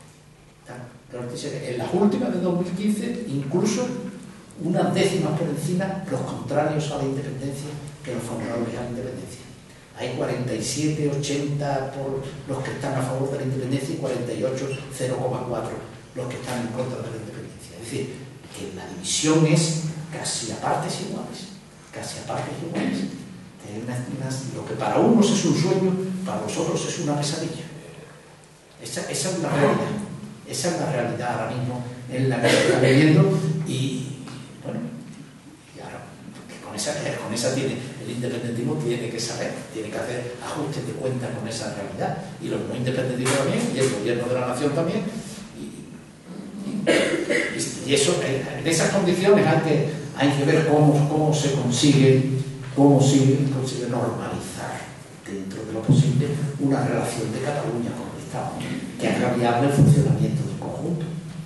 En las últimas de dos mil quince, incluso unas décimas por encima los contrarios a la independencia que los favorables a la independencia. Hay cuarenta y siete, ochenta por los que están a favor de la independencia y cuarenta y ocho, cero coma cuatro los que están en contra de la independencia. Es decir, que la división es casi a partes iguales, casi a partes iguales. Una, una, lo que para unos es un sueño, para los otros es una pesadilla. Esa, esa es la realidad. Esa es la realidad ahora mismo en la que está viviendo y, bueno, y ahora, con esa, con esa tiene, el independentismo tiene que saber, tiene que hacer ajustes de cuenta con esa realidad, y los no independentistas también, y el gobierno de la nación también, y, y, y eso, en esas condiciones hay que, hay que ver cómo, cómo se consigue, cómo se consigue normalizar dentro de lo posible una relación de Cataluña con el Estado que haga viable el funcionamiento del conjunto.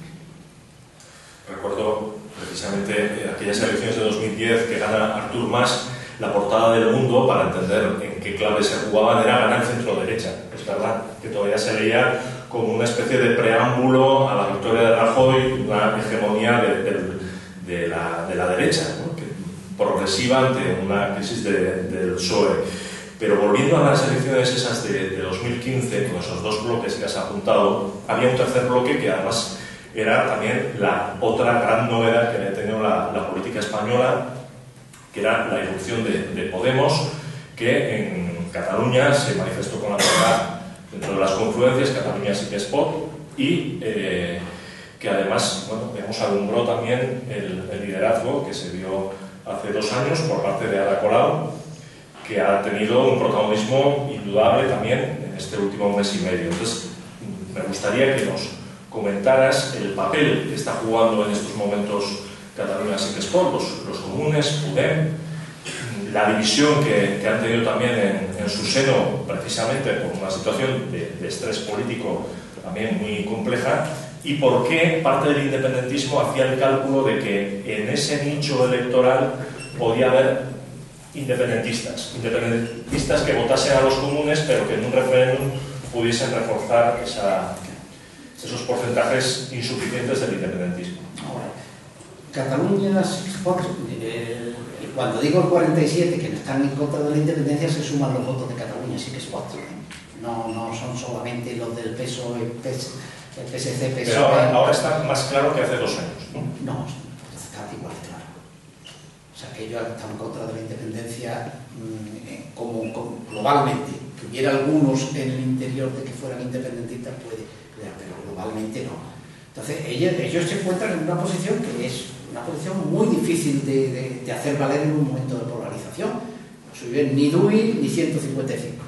Recuerdo precisamente aquellas elecciones de dos mil diez que gana Artur Mas, la portada del Mundo, para entender en qué clave se jugaban, era ganar centro-derecha. Es verdad que todavía se leía como una especie de preámbulo a la victoria de Rajoy, una hegemonía de, de, de, la, de la derecha, ¿no? Que, progresiva ante una crisis de, del P S O E. Pero volviendo a las elecciones esas de, de dos mil quince, con esos dos bloques que has apuntado, había un tercer bloque que además era también la otra gran novedad que había tenido la, la política española, que era la irrupción de, de Podemos, que en Cataluña se manifestó con la verdad dentro de las confluencias, Cataluña sí que es pop, y eh, que además, bueno, hemos alumbró también el, el liderazgo que se dio hace dos años por parte de Ada Colau, que ha tenido un protagonismo indudable también en este último mes y medio. Entonces, me gustaría que nos comentaras el papel que está jugando en estos momentos Cataluña sí que es pop, los, los comunes, Podem, la división que, que han tenido también en, en su seno, precisamente por una situación de, de estrés político también muy compleja, y por qué parte del independentismo hacía el cálculo de que en ese nicho electoral podía haber independentistas, independentistas que votasen a los comunes, pero que en un referéndum pudiesen reforzar esa, esos porcentajes insuficientes del independentismo. Ahora, Cataluña, eh, cuando digo el cuarenta y siete que están en contra de la independencia, se suman los votos de Cataluña, sí que es cuatro. No, no son solamente los del P S O E, el P S C, P S O E. Pero ahora, ahora está más claro que hace dos años, ¿no? No, está igual de claro. O sea, que ellos están en contra de la independencia mmm, como, como globalmente. Que hubiera algunos en el interior de que fueran independentistas, puede, pero globalmente no. Entonces, ellos, ellos se encuentran en una posición que es una posición muy difícil de, de, de hacer valer en un momento de polarización. No se vive ni D U I ni ciento cincuenta y cinco.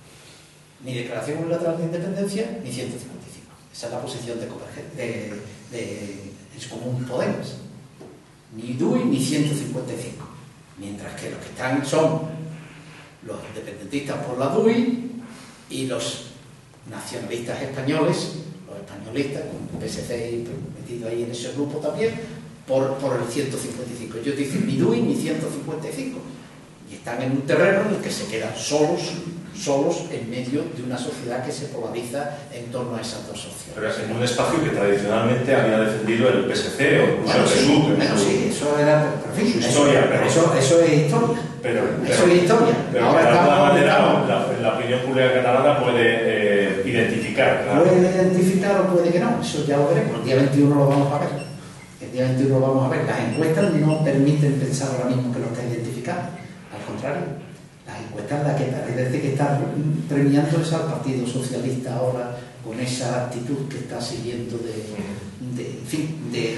Ni declaración unilateral de independencia, ni ciento cincuenta y cinco. Esa es la posición de, de, de, de Es Común Podemos. ni D U I ni ciento cincuenta y cinco, mientras que los que están son los independentistas por la D U I y los nacionalistas españoles, los españolistas, con el P S C metido ahí en ese grupo también, por, por el ciento cincuenta y cinco. Ellos dicen ni D U I ni ciento cincuenta y cinco. Y están en un terreno en el que se quedan solos, solos en medio de una sociedad que se polariza en torno a esas dos opciones. Pero en un espacio que tradicionalmente había defendido el P S C o incluso Bueno, el P S U. sí, bueno, sí, eso era, pero, en fin, su historia, eso, pero, eso, eso es historia. Pero, pero, eso es historia. Pero Ahora de alguna estamos, manera estamos, la, la opinión pública catalana puede eh, identificar. Claro. Puede identificar o puede que no, eso ya lo veremos. El día veintiuno lo vamos a ver. El día veintiuno lo vamos a ver. Las encuestas no permiten pensar ahora mismo que lo está identificando. Al contrario, las encuestas la que parece que están premiando es al Partido Socialista ahora con esa actitud que está siguiendo de, de, en fin, de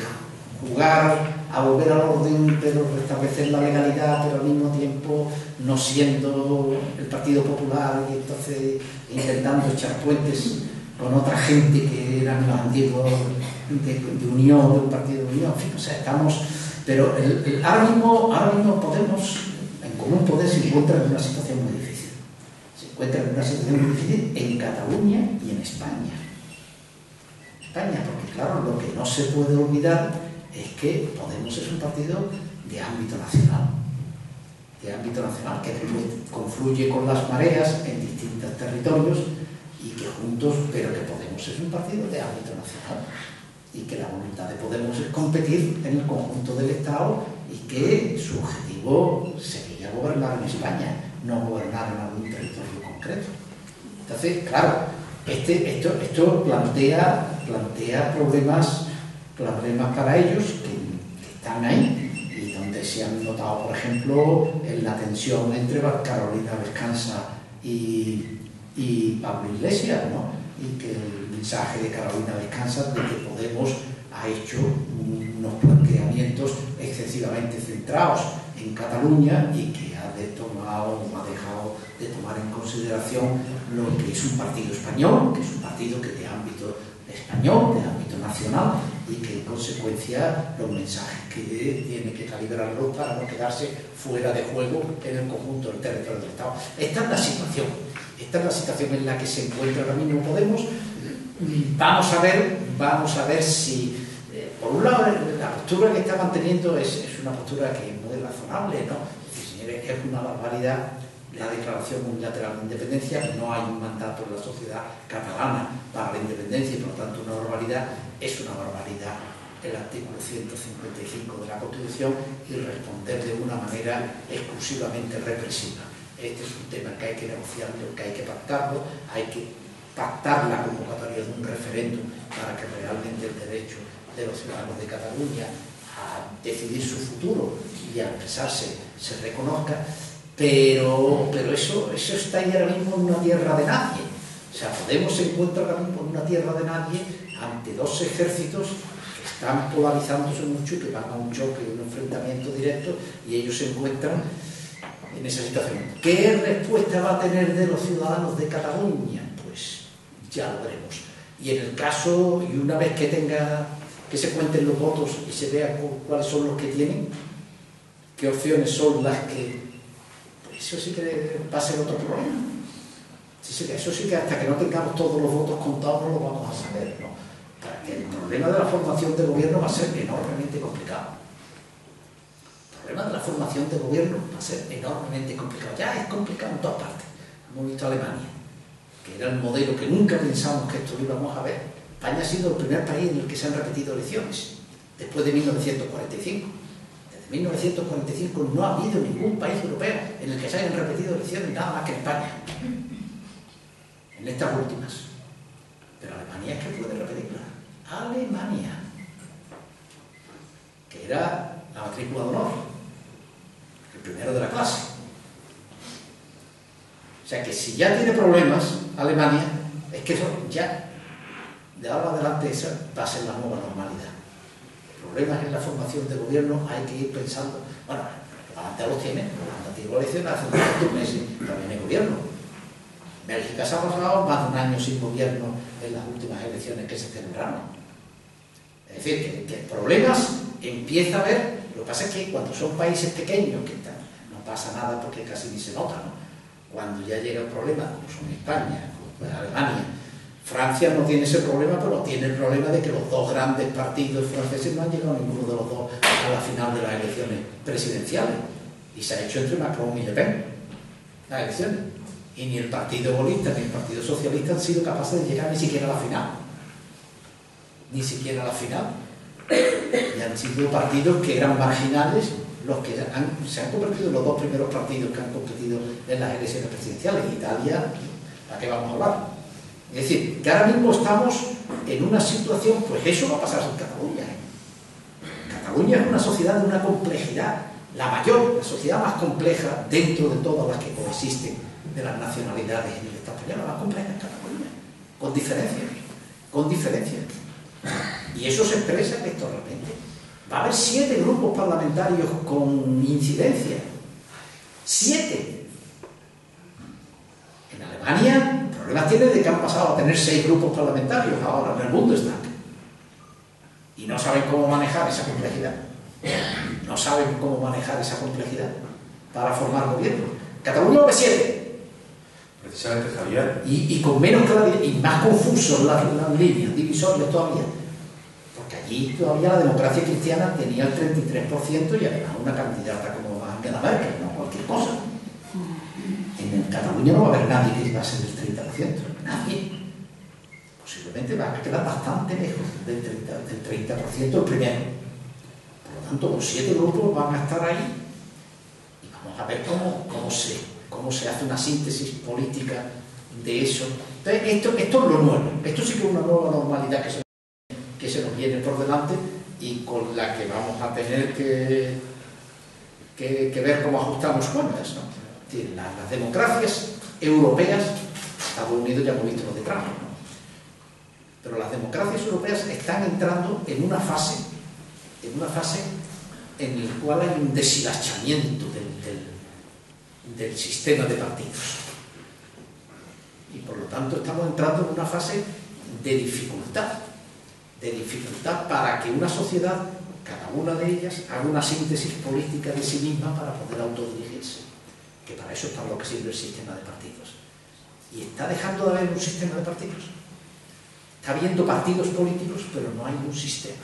jugar a volver al orden, pero restablecer la legalidad, pero al mismo tiempo no siendo el Partido Popular y entonces intentando echar puentes con otra gente que eran los antiguos de, de Unión, de un partido de Unión, en fin, o sea, estamos, pero el, el, ahora, mismo, ahora mismo Podemos, en Común Podem se encuentra en una situación muy difícil, se encuentra en una situación muy difícil en Cataluña y en España. España, porque claro, lo que no se puede olvidar es que Podemos es un partido de ámbito nacional, de ámbito nacional, que confluye con las mareas en distintos territorios y que juntos, pero que Podemos es un partido de ámbito nacional y que la voluntad de Podemos es competir en el conjunto del Estado y que su objetivo sería gobernar en España, no gobernar en algún territorio concreto. Entonces, claro, este, esto, esto plantea, plantea problemas, problemas para ellos que, que están ahí y donde se han notado, por ejemplo, en la tensión entre Carolina Vescanza y, y Pablo Iglesias, ¿no? Y que el mensaje de Carolina Vescanza de que Podemos ha hecho unos planteamientos excesivamente centrados en Cataluña y que ha de tomado, ha dejado de tomar en consideración lo que es un partido español, que es un partido que de ámbito español, de ámbito nacional, y que en consecuencia los mensajes que tiene que calibrarlos para no quedarse fuera de juego en el conjunto del territorio del Estado. Esta es la situación, esta es la situación en la que se encuentra ahora mismo Podemos. Vamos a ver, vamos a ver si, eh, por un lado, la postura que está manteniendo es, es una postura que es muy razonable, ¿no? Es decir, señores, es una barbaridad la declaración unilateral de independencia, no hay un mandato en la sociedad catalana para la independencia y por lo tanto una barbaridad, es una barbaridad el artículo ciento cincuenta y cinco de la Constitución y responder de una manera exclusivamente represiva. Este es un tema que hay que negociarlo, que hay que pactarlo, hay que pactar la convocatoria de un referéndum para que realmente el derecho de los ciudadanos de Cataluña a decidir su futuro y a expresarse se reconozca. Pero, pero eso, eso está ahí ahora mismo en una tierra de nadie. O sea, Podemos se encuentra ahora mismo en una tierra de nadie ante dos ejércitos que están polarizándose mucho y que van a un choque, un enfrentamiento directo, y ellos se encuentran en esa situación. ¿Qué respuesta va a tener de los ciudadanos de Cataluña? Pues ya lo veremos. Y en el caso, y una vez que tenga, que se cuenten los votos y se vea cuáles son los que tienen, qué opciones son las que... Eso sí que va a ser otro problema. Eso sí que hasta que no tengamos todos los votos contados no lo vamos a saber, ¿no? El problema de la formación de gobierno va a ser enormemente complicado. El problema de la formación de gobierno va a ser enormemente complicado. Ya es complicado en todas partes. Hemos visto Alemania, que era el modelo que nunca pensamos que esto lo íbamos a ver. España ha sido el primer país en el que se han repetido elecciones, después de mil novecientos cuarenta y cinco. En mil novecientos cuarenta y cinco no ha habido ningún país europeo en el que se hayan repetido elecciones nada más que en España, en estas últimas. Pero Alemania es que puede repetirla. Alemania, que era la matrícula de honor, el primero de la clase. O sea que si ya tiene problemas Alemania, es que eso ya, de ahora adelante, esa va a ser la nueva normalidad. Problemas en la formación de gobierno hay que ir pensando. Bueno, Holanda los tiene, Holanda tiene elecciones hace unos meses, también hay gobierno. Bélgica se ha pasado más de un año sin gobierno en las últimas elecciones que se celebraron. Es decir, que, que problemas empieza a haber Lo que pasa es que cuando son países pequeños, que están, no pasa nada porque casi ni se nota, ¿no? Cuando ya llega el problema, como son España, como Alemania, Francia no tiene ese problema, pero tiene el problema de que los dos grandes partidos franceses no han llegado ninguno de los dos a la final de las elecciones presidenciales. Y se ha hecho entre Macron y Le Pen las elecciones. Y ni el Partido Bolista ni el Partido Socialista han sido capaces de llegar ni siquiera a la final. Ni siquiera a la final. Y han sido partidos que eran marginales los que han, se han convertido en los dos primeros partidos que han competido en las elecciones presidenciales. Italia, ¿a qué vamos a hablar? Es decir, que ahora mismo estamos en una situación, pues eso va a pasar en Cataluña. ¿eh? Cataluña es una sociedad de una complejidad, la mayor, la sociedad más compleja dentro de todas las que coexisten de las nacionalidades en el Estado español, la más compleja en Cataluña, con diferencias, con diferencias. Y eso se expresa electoralmente. Va a haber siete grupos parlamentarios con incidencia. Siete. En Alemania, el problema tiene de que han pasado a tener seis grupos parlamentarios ahora en el Bundestag. Y no saben cómo manejar esa complejidad. No saben cómo manejar esa complejidad para formar gobierno. Cataluña va a haber siete. Precisamente, Javier. Y, y con menos claridad, y más confusos las, las líneas divisorias todavía. Porque allí todavía la democracia cristiana tenía el treinta y tres por ciento y además una candidata como Angela Merkel, no cualquier cosa. En Cataluña no va a haber nadie que va a ser del treinta por ciento. Nadie. Posiblemente va a quedar bastante lejos del treinta, del treinta por ciento el primero. Por lo tanto, los siete grupos van a estar ahí y vamos a ver cómo, cómo, se, cómo se hace una síntesis política de eso. Entonces, esto, esto es lo nuevo. Esto sí que es una nueva normalidad que se, que se nos viene por delante y con la que vamos a tener que, que, que ver cómo ajustamos cuentas, ¿no? Es decir, las, las democracias europeas, Estados Unidos ya hemos visto lo de Trump, ¿no? Pero las democracias europeas están entrando en una fase, en una fase en la cual hay un deshilachamiento del, del, del sistema de partidos. Y por lo tanto estamos entrando en una fase de dificultad, de dificultad para que una sociedad, cada una de ellas, haga una síntesis política de sí misma para poder autodirigirse. Que para eso es para lo que sirve el sistema de partidos. Y está dejando de haber un sistema de partidos. Está habiendo partidos políticos, pero no hay un sistema.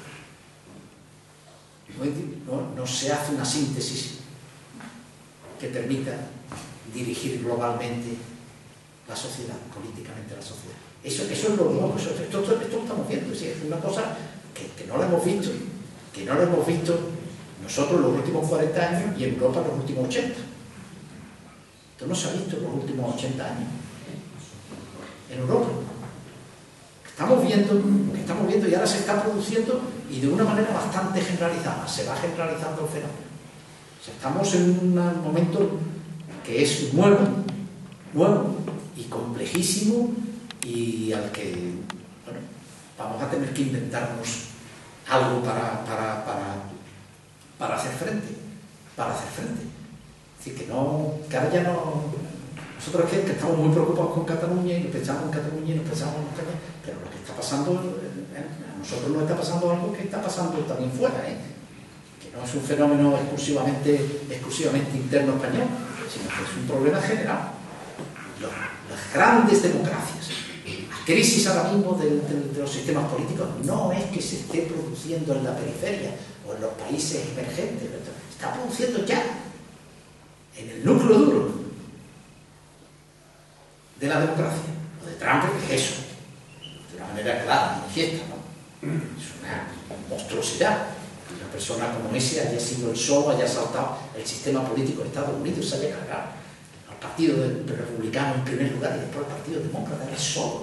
No, no, no se hace una síntesis que permita dirigir globalmente la sociedad, políticamente la sociedad. Eso, eso es lo nuevo, eso, esto, esto, esto lo estamos viendo, ¿sí? Es una cosa que, que no lo hemos visto, que no lo hemos visto nosotros los últimos cuarenta años y en Europa los últimos ochenta. Esto no se ha visto en los últimos ochenta años en Europa. Estamos viendo, lo que estamos viendo y ahora se está produciendo y de una manera bastante generalizada, se va generalizando el fenómeno. O sea, estamos en un momento que es nuevo, nuevo y complejísimo y al que, bueno, vamos a tener que inventarnos algo para, para, para, para hacer frente, para hacer frente. Es decir, que no, que ahora ya no... Nosotros es que estamos muy preocupados con Cataluña y nos pensamos en Cataluña y nos pensamos en Cataluña, pero lo que está pasando, a nosotros nos está pasando algo que está pasando también fuera, ¿eh? Que no es un fenómeno exclusivamente, exclusivamente interno español, sino que es un problema general. Los, las grandes democracias, la crisis ahora mismo de, de, de los sistemas políticos no es que se esté produciendo en la periferia o en los países emergentes, está produciendo ya en el núcleo duro de la democracia. Lo de Trump es eso, de una manera clara, manifiesta, ¿no? Es una monstruosidad. Una persona como ese haya sido el solo, haya saltado el sistema político de Estados Unidos, se haya cargado al partido republicano en primer lugar y después al partido demócrata, es solo.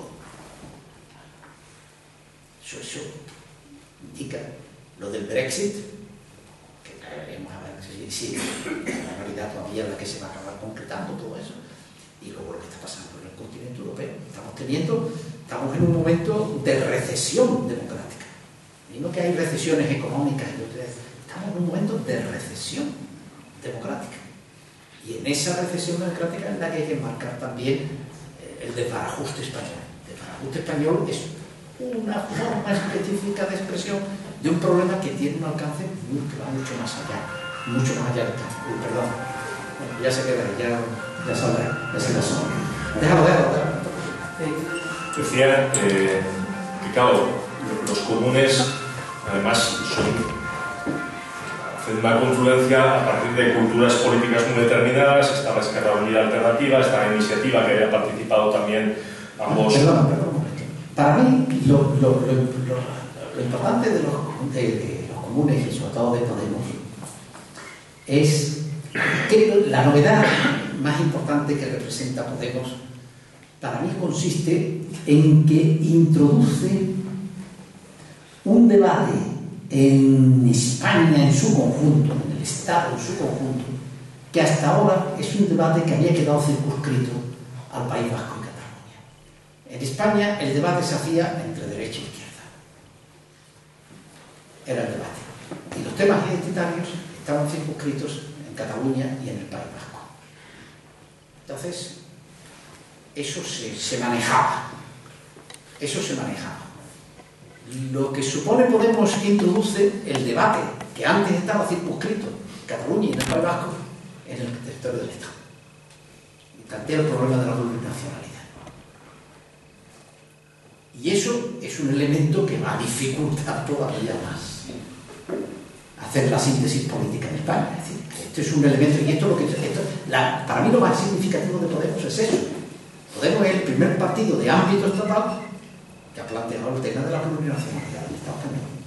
Eso, eso indica lo del Brexit, que veremos a ver si, si la realidad todavía es la que se va a acabar concretando todo eso. Y luego lo que está pasando en el continente europeo. Estamos teniendo, estamos en un momento de recesión democrática. Y no que hay recesiones económicas, estamos en un momento de recesión democrática. Y en esa recesión democrática es la que hay que enmarcar también el desbarajuste español. El desbarajuste español es una forma específica de expresión de un problema que tiene un alcance muy, que va mucho más allá, mucho más allá del campo. Uy, perdón, bueno, ya se queda, ya, ya saldrá, ya se la sombra. Déjalo, déjalo, déjalo. Decía eh, que, claro, los comunes, además, son hacen una confluencia a partir de culturas políticas muy determinadas. Está la Esquerra Unida Alternativa, está la Iniciativa, que había participado también ambos. Perdón, perdón. Para mí, lo, lo, lo, lo, lo importante de los, de, de los comunes y sobre todo de Podemos es que la novedad más importante que representa Podemos para mí consiste en que introduce un debate en España en su conjunto, en el Estado en su conjunto, que hasta ahora es un debate que había quedado circunscrito al País Vasco y Cataluña. En España el debate se hacía entre derecha e izquierda. Era el debate. Y los temas identitarios estaban circunscritos en Cataluña y en el País Vasco. Entonces, eso se, se manejaba. Eso se manejaba. Lo que supone Podemos que introduce el debate que antes estaba circunscrito en Cataluña y en el País Vasco en el territorio del Estado. Y plantea el problema de la plurinacionalidad. Y eso es un elemento que va a dificultar todavía más hacer la síntesis política en España. Es decir, esto es un elemento, y esto es lo que esto, la, para mí lo más significativo de Podemos es eso. Podemos es el primer partido de ámbito estatal que ha planteado el tema de la plurinacionalidad del Estado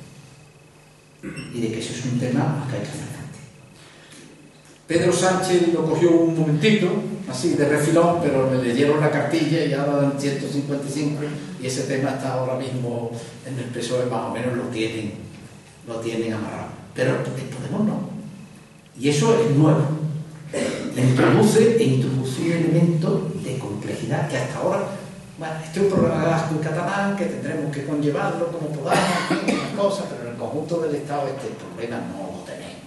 español. Y de que ese es un tema al que hay que hacer frente. Pedro Sánchez lo cogió un momentito, así de refilón, pero le leyeron la cartilla y ahora dan ciento cincuenta y cinco y ese tema está ahora mismo en el P S O E, más o menos lo tienen, lo tienen amarrado. Pero Podemos no. Y eso es nuevo. Le introduce, e introduce un elemento de complejidad que hasta ahora, bueno, este es un problema de vasco y catalán que tendremos que conllevarlo como podamos, una cosa, pero en el conjunto del Estado este problema no lo tenemos.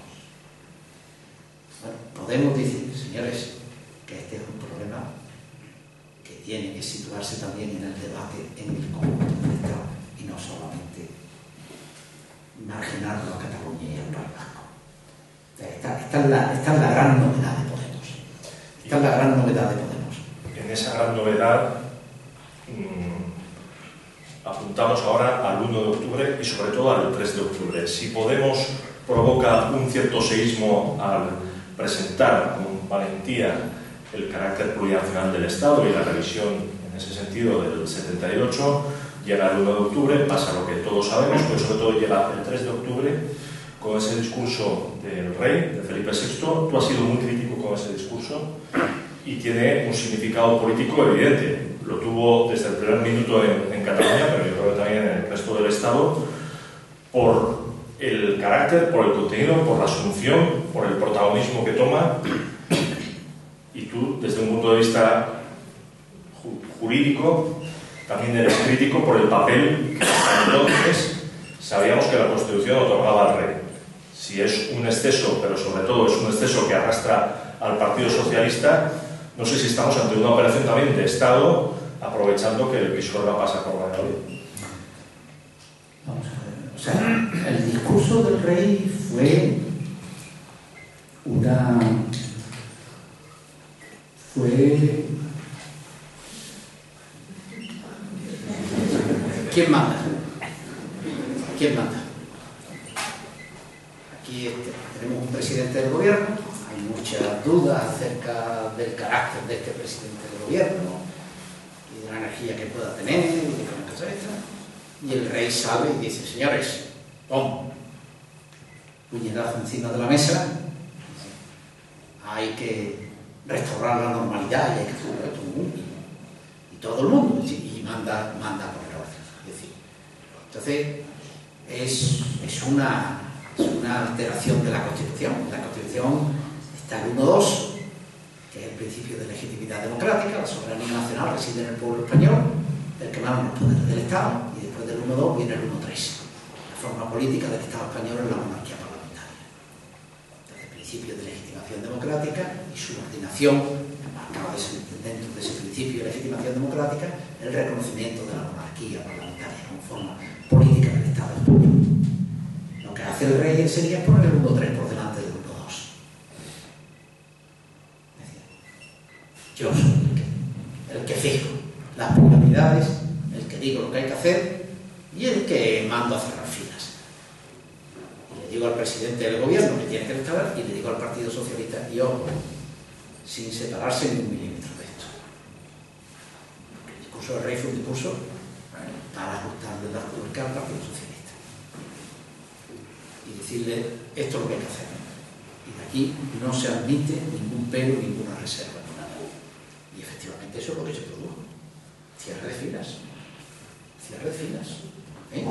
Bueno, podemos decir, señores, que este es un problema que tiene que situarse también en el debate en el conjunto del Estado y no solamente marginarlo a Cataluña y al País Vasco. Esta, esta, es la, esta es la gran novedad de Podemos. Esta es la gran novedad de Podemos. En esa gran novedad mmm, apuntamos ahora al uno de octubre y sobre todo al tres de octubre. Si Podemos provoca un cierto seísmo al presentar con valentía el carácter plurinacional del Estado y la revisión en ese sentido del setenta y ocho, llega el uno de octubre, pasa lo que todos sabemos, pero sobre todo llega el tres de octubre con ese discurso del rey, de Felipe sexto. Tú has sido muy crítico con ese discurso y tiene un significado político evidente. Lo tuvo desde el primer minuto en, en Cataluña, pero yo creo que también en el resto del Estado, por el carácter, por el contenido, por la asunción, por el protagonismo que toma. Y tú, desde un punto de vista jurídico, también eres crítico por el papel que hasta entonces sabíamos que la Constitución otorgaba al rey. Si es un exceso, pero sobre todo es un exceso que arrastra al Partido Socialista, no sé si estamos ante una operación también de Estado, aprovechando que el Pisuerga pasa por Valladolid. Vamos a ver. O sea, el discurso del rey fue una... fue... ¿Quién manda? ¿Quién manda? Aquí tenemos un presidente del gobierno, hay muchas dudas acerca del carácter de este presidente del gobierno y de la energía que pueda tener y de una cosa extra. Y el rey sale y dice, señores, ¡pum! Puñetazo encima de la mesa, hay que restaurar la normalidad y hay que hacer todo el mundo. Y todo el mundo, y manda, manda por el orden. Es decir, entonces, es, es, una, es una alteración de la Constitución. La Constitución está el uno dos, que es el principio de legitimidad democrática, la soberanía nacional reside en el pueblo español, el que manda los poderes del Estado, y después del uno dos viene el uno tres. La forma política del Estado español es la monarquía parlamentaria. Entonces, el principio de legitimación democrática y subordinación, acaba de ser dentro de ese principio de legitimación democrática, el reconocimiento de la monarquía parlamentaria como forma política del Estado español. hace el rey sería poner el uno tres por delante del uno dos. Es decir, yo soy el que, el que fijo las prioridades, el que digo lo que hay que hacer y el que mando a cerrar filas. Y le digo al presidente del gobierno que tiene que restaurar y le digo al Partido Socialista, y ojo, sin separarse ni un milímetro de esto. Porque el discurso del rey fue un discurso para ajustarle la tuerca al Partido Socialista y decirle esto es lo que hay que hacer, y de aquí no se admite ningún pero, ninguna reserva, nada. Y efectivamente eso es lo que se produjo: cierre de filas, cierre de filas, ¿eh?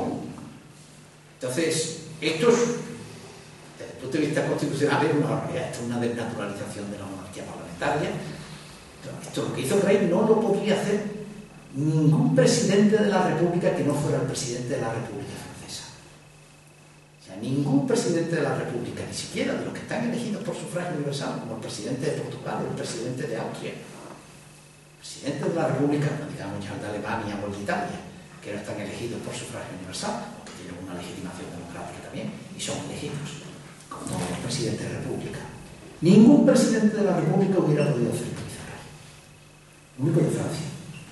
Entonces esto es, desde el punto de vista constitucional, es una barbaridad. Esto es una desnaturalización de la monarquía parlamentaria. Esto lo que hizo el rey no lo podría hacer ningún presidente de la República que no fuera el presidente de la República Francesa. O sea, ningún presidente de la República, ni siquiera de los que están elegidos por sufragio universal, como el presidente de Portugal o el presidente de Austria, presidentes de la República, no digamos ya el de Alemania o el de Italia, que no están elegidos por sufragio universal, o que tienen una legitimación democrática también, y son elegidos como los presidentes de la República. Ningún presidente de la República hubiera podido hacer lo que hizo el rey. El único de Francia.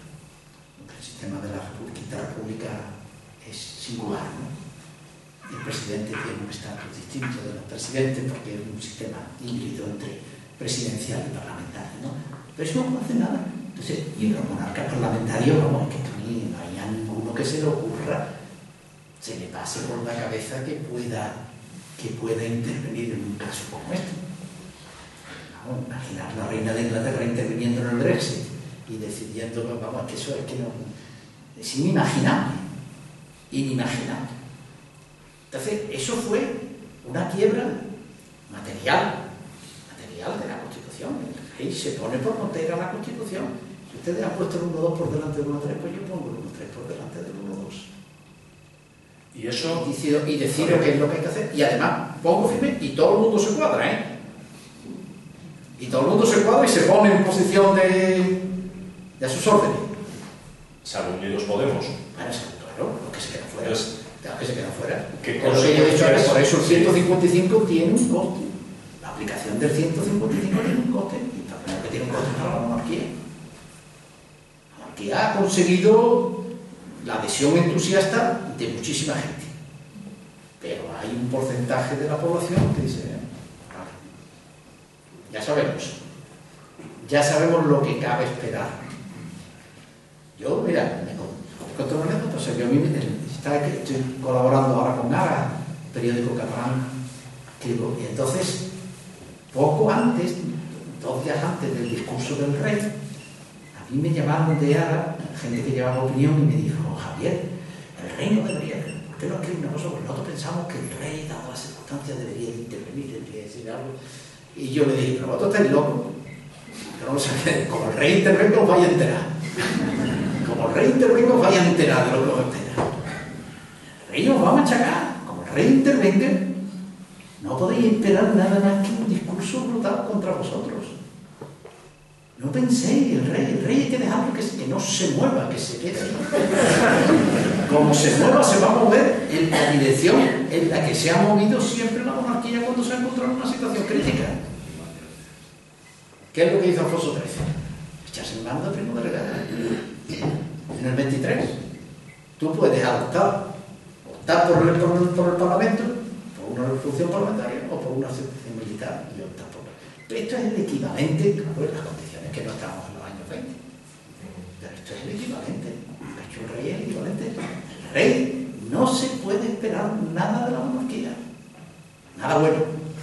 El sistema de la República, la República es singular, ¿no? El presidente tiene un estatus distinto de los presidentes porque es un sistema híbrido entre presidencial y parlamentario, ¿no? Pero eso no hace nada. Entonces, y los monarcas parlamentarios, vamos, es que a mí no hay a ninguno que se le ocurra, se le pase por la cabeza que pueda, que pueda intervenir en un caso como este. Vamos, imaginar la reina de Inglaterra interviniendo en el Brexit y decidiendo, vamos, que eso es que no, es inimaginable, inimaginable. Entonces, eso fue una quiebra material, material de la Constitución. El rey se pone por montera a la Constitución. Si ustedes han puesto el uno dos por delante del uno tres, pues yo pongo el uno tres por delante del uno dos. Y eso... Y decido, y decido qué es lo que hay que hacer. Y además, pongo firme y todo el mundo se cuadra, ¿eh? Y todo el mundo se cuadra y se pone en posición de, de a sus órdenes. Salvo Unidos Podemos. Bueno, claro, lo que se queda fuera. Entonces, Claro que se queda fuera. ¿Qué Por lo que yo he dicho antes, por eso el sí. ciento cincuenta y cinco tiene un coste. La aplicación del ciento cincuenta y cinco tiene un coste. Y también que tiene un coste para la monarquía. La monarquía ha conseguido la adhesión entusiasta de muchísima gente. Pero hay un porcentaje de la población que dice, vale, ya sabemos. Ya sabemos lo que cabe esperar. Yo, mira, me conté una anécdota. O sea, yo a mí estoy colaborando ahora con Ara, periódico catalán, escribo, y entonces, poco antes, dos días antes del discurso del rey, a mí me llamaron de Ara, gente que llevaba opinión, y me dijo, Javier, el rey no debería, usted no escribe una cosa, porque nosotros pensamos que el rey, dado las circunstancias, debería intervenir, debería decir algo. Y yo le dije, pero vosotros estáis locos. Pero no sé, como el rey intervenga, os vaya a enterar. Como el rey intervenga, os vaya a enterar de lo que os espera. El rey os va a machacar. Como el rey intervenga, no podéis esperar nada más que un discurso brutal contra vosotros. No penséis, el rey, el rey hay que dejarlo que, que no se mueva, que se quede ahí. Como se mueva, se va a mover en la dirección en la que se ha movido siempre la monarquía cuando se ha encontrado en una situación crítica. ¿Qué es lo que hizo Alfonso trece? Echarse el mando de Primo de Rivera. En el veintitrés, tú puedes adoptar, optar por el, por, el, por el Parlamento, por una revolución parlamentaria o por una situación militar y optar por... Pero esto es el equivalente, claro, en las condiciones que no estamos en los años veinte. Pero esto es el equivalente. Ha hecho el rey es el equivalente. El rey no se puede esperar nada de la monarquía. Nada bueno.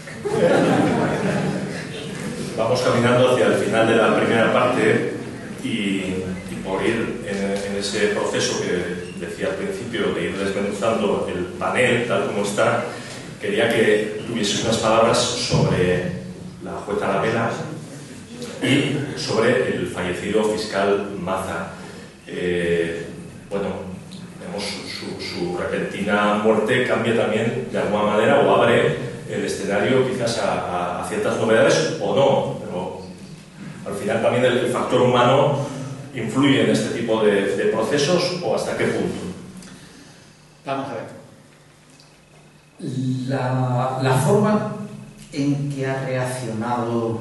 Vamos caminando hacia el final de la primera parte y, y por ir en, en ese proceso que decía al principio de ir desmenuzando el panel tal como está, quería que tuviese unas palabras sobre la jueza Lapela y sobre el fallecido fiscal Maza. Eh, bueno, vemos su, su repentina muerte cambia también de alguna manera o abre el escenario quizás a, a, a ciertas novedades o no, pero al final también el, el factor humano influye en este tipo de, de procesos o hasta qué punto. Vamos a ver. La, la forma en que ha reaccionado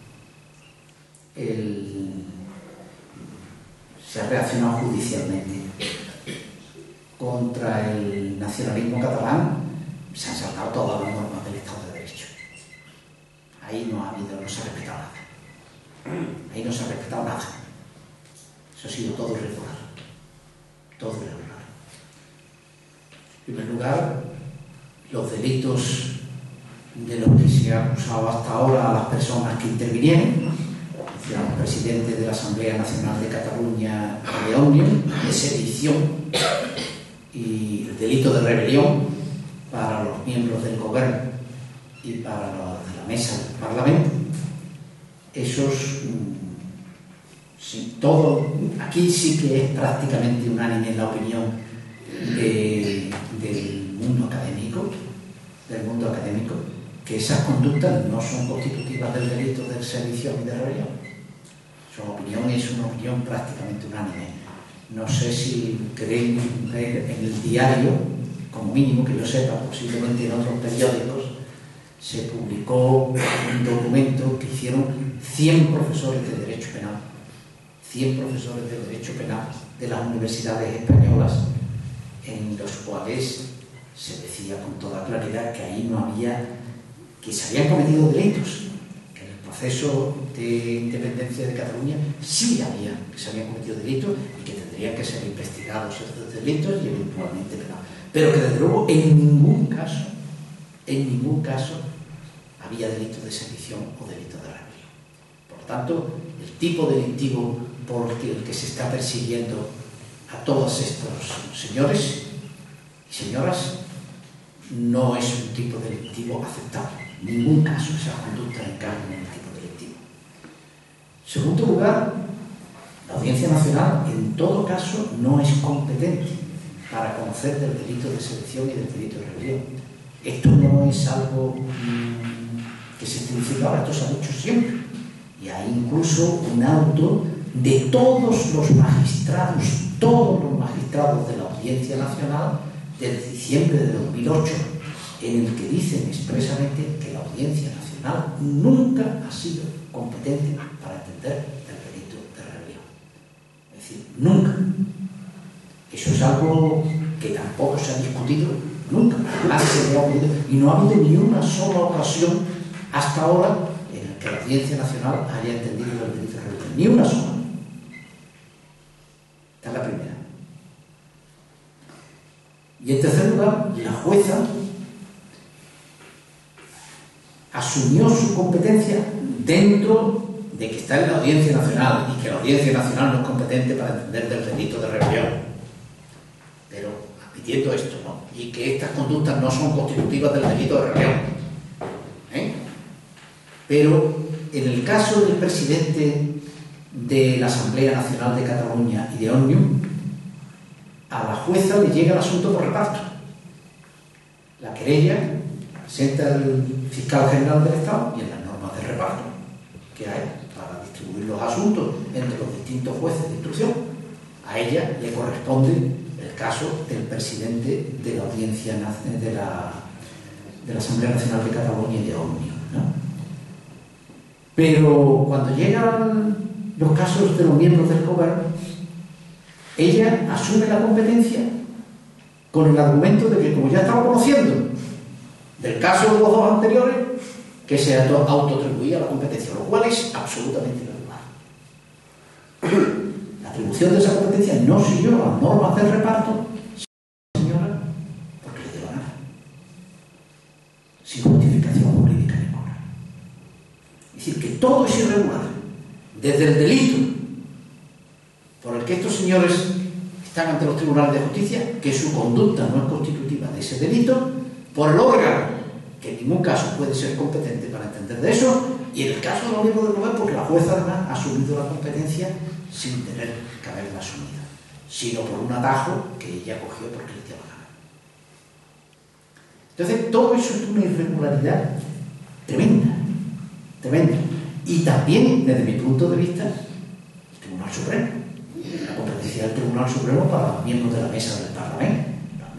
el, se ha reaccionado judicialmente contra el nacionalismo catalán, se han saltado todas las normas del Estado de Derecho. Ahí no ha habido, no se ha respetado nada. Ahí no se ha respetado nada. Eso ha sido todo irregular. Todo irregular. En primer lugar, los delitos de los que se ha acusado hasta ahora a las personas que intervinieron, el presidente de la Asamblea Nacional de Cataluña de Òmnium, de sedición y el delito de rebelión para los miembros del gobierno y para los de la mesa del Parlamento. Esos, sí, todo, aquí sí que es prácticamente unánime la opinión de, del mundo académico, del mundo académico, que esas conductas no son constitutivas del delito de sedición y de rebelión. Su opinión es una opinión prácticamente unánime. No sé si queréis ver en el diario, como mínimo que yo sepa, posiblemente en otros periódicos, se publicó un documento que hicieron cien profesores de Derecho Penal, cien profesores de Derecho Penal de las universidades españolas, en los cuales se decía con toda claridad que ahí no había, que se habían cometido delitos, que en el proceso de independencia de Cataluña sí había, que se habían cometido delitos y que tendrían que ser investigados esos delitos y eventualmente penados. Pero que desde luego en ningún caso, en ningún caso había delito de sedición o delito de rebelión. Por lo tanto, el tipo delictivo por el que se está persiguiendo a todos estos señores y señoras no es un tipo delictivo aceptable. En ningún caso esa conducta encarna en el tipo delictivo. En segundo lugar, la Audiencia Nacional en todo caso no es competente para conocer del delito de sedición y del delito de rebelión. Esto no es algo mmm, que se utilice ahora, esto se ha hecho siempre. Y hay incluso un auto de todos los magistrados, todos los magistrados de la Audiencia Nacional desde diciembre de dos mil ocho, en el que dicen expresamente que la Audiencia Nacional nunca ha sido competente para entender el delito de rebelión. Es decir, nunca. Eso es algo que tampoco se ha discutido nunca, jamás se ha ocurrido, y no ha habido ni una sola ocasión hasta ahora en la que la Audiencia Nacional haya entendido el delito de rebelión. Ni una sola. Esta es la primera. Y en tercer lugar, la jueza asumió su competencia dentro de que está en la Audiencia Nacional y que la Audiencia Nacional no es competente para entender del delito de rebelión. Pero admitiendo esto, ¿no? Y que estas conductas no son constitutivas del delito de rebelión. ¿Eh? Pero en el caso del presidente de la Asamblea Nacional de Cataluña y de Òmnium, a la jueza le llega el asunto por reparto. La querella la presenta el fiscal general del Estado y en las normas de reparto que hay para distribuir los asuntos entre los distintos jueces de instrucción, a ella le corresponde el caso del presidente de la Audiencia de la, de la Asamblea Nacional de Cataluña y de Òmnium, ¿no? Pero cuando llegan los casos de los miembros del gobierno, ella asume la competencia con el argumento de que, como ya estaba conociendo del caso de los dos anteriores, que se autoatribuía la competencia, lo cual es absolutamente irregular. La atribución de esa competencia no siguió las normas del reparto, señora, porque le dio la gana, sin justificación jurídica ninguna. Es decir, que todo es irregular, desde el delito por el que estos señores están ante los tribunales de justicia, que su conducta no es constitutiva de ese delito, por el órgano, que en ningún caso puede ser competente para entender de eso, y en el caso de los miembros del gobierno, porque la jueza además ha asumido la competencia sin tener que haberla asumido, sino por un atajo que ella cogió porque le dio la gana. Entonces, todo eso es una irregularidad tremenda, tremenda. Y también, desde mi punto de vista, el Tribunal Supremo. La competencia del Tribunal Supremo para los miembros de la mesa del Parlamento. Los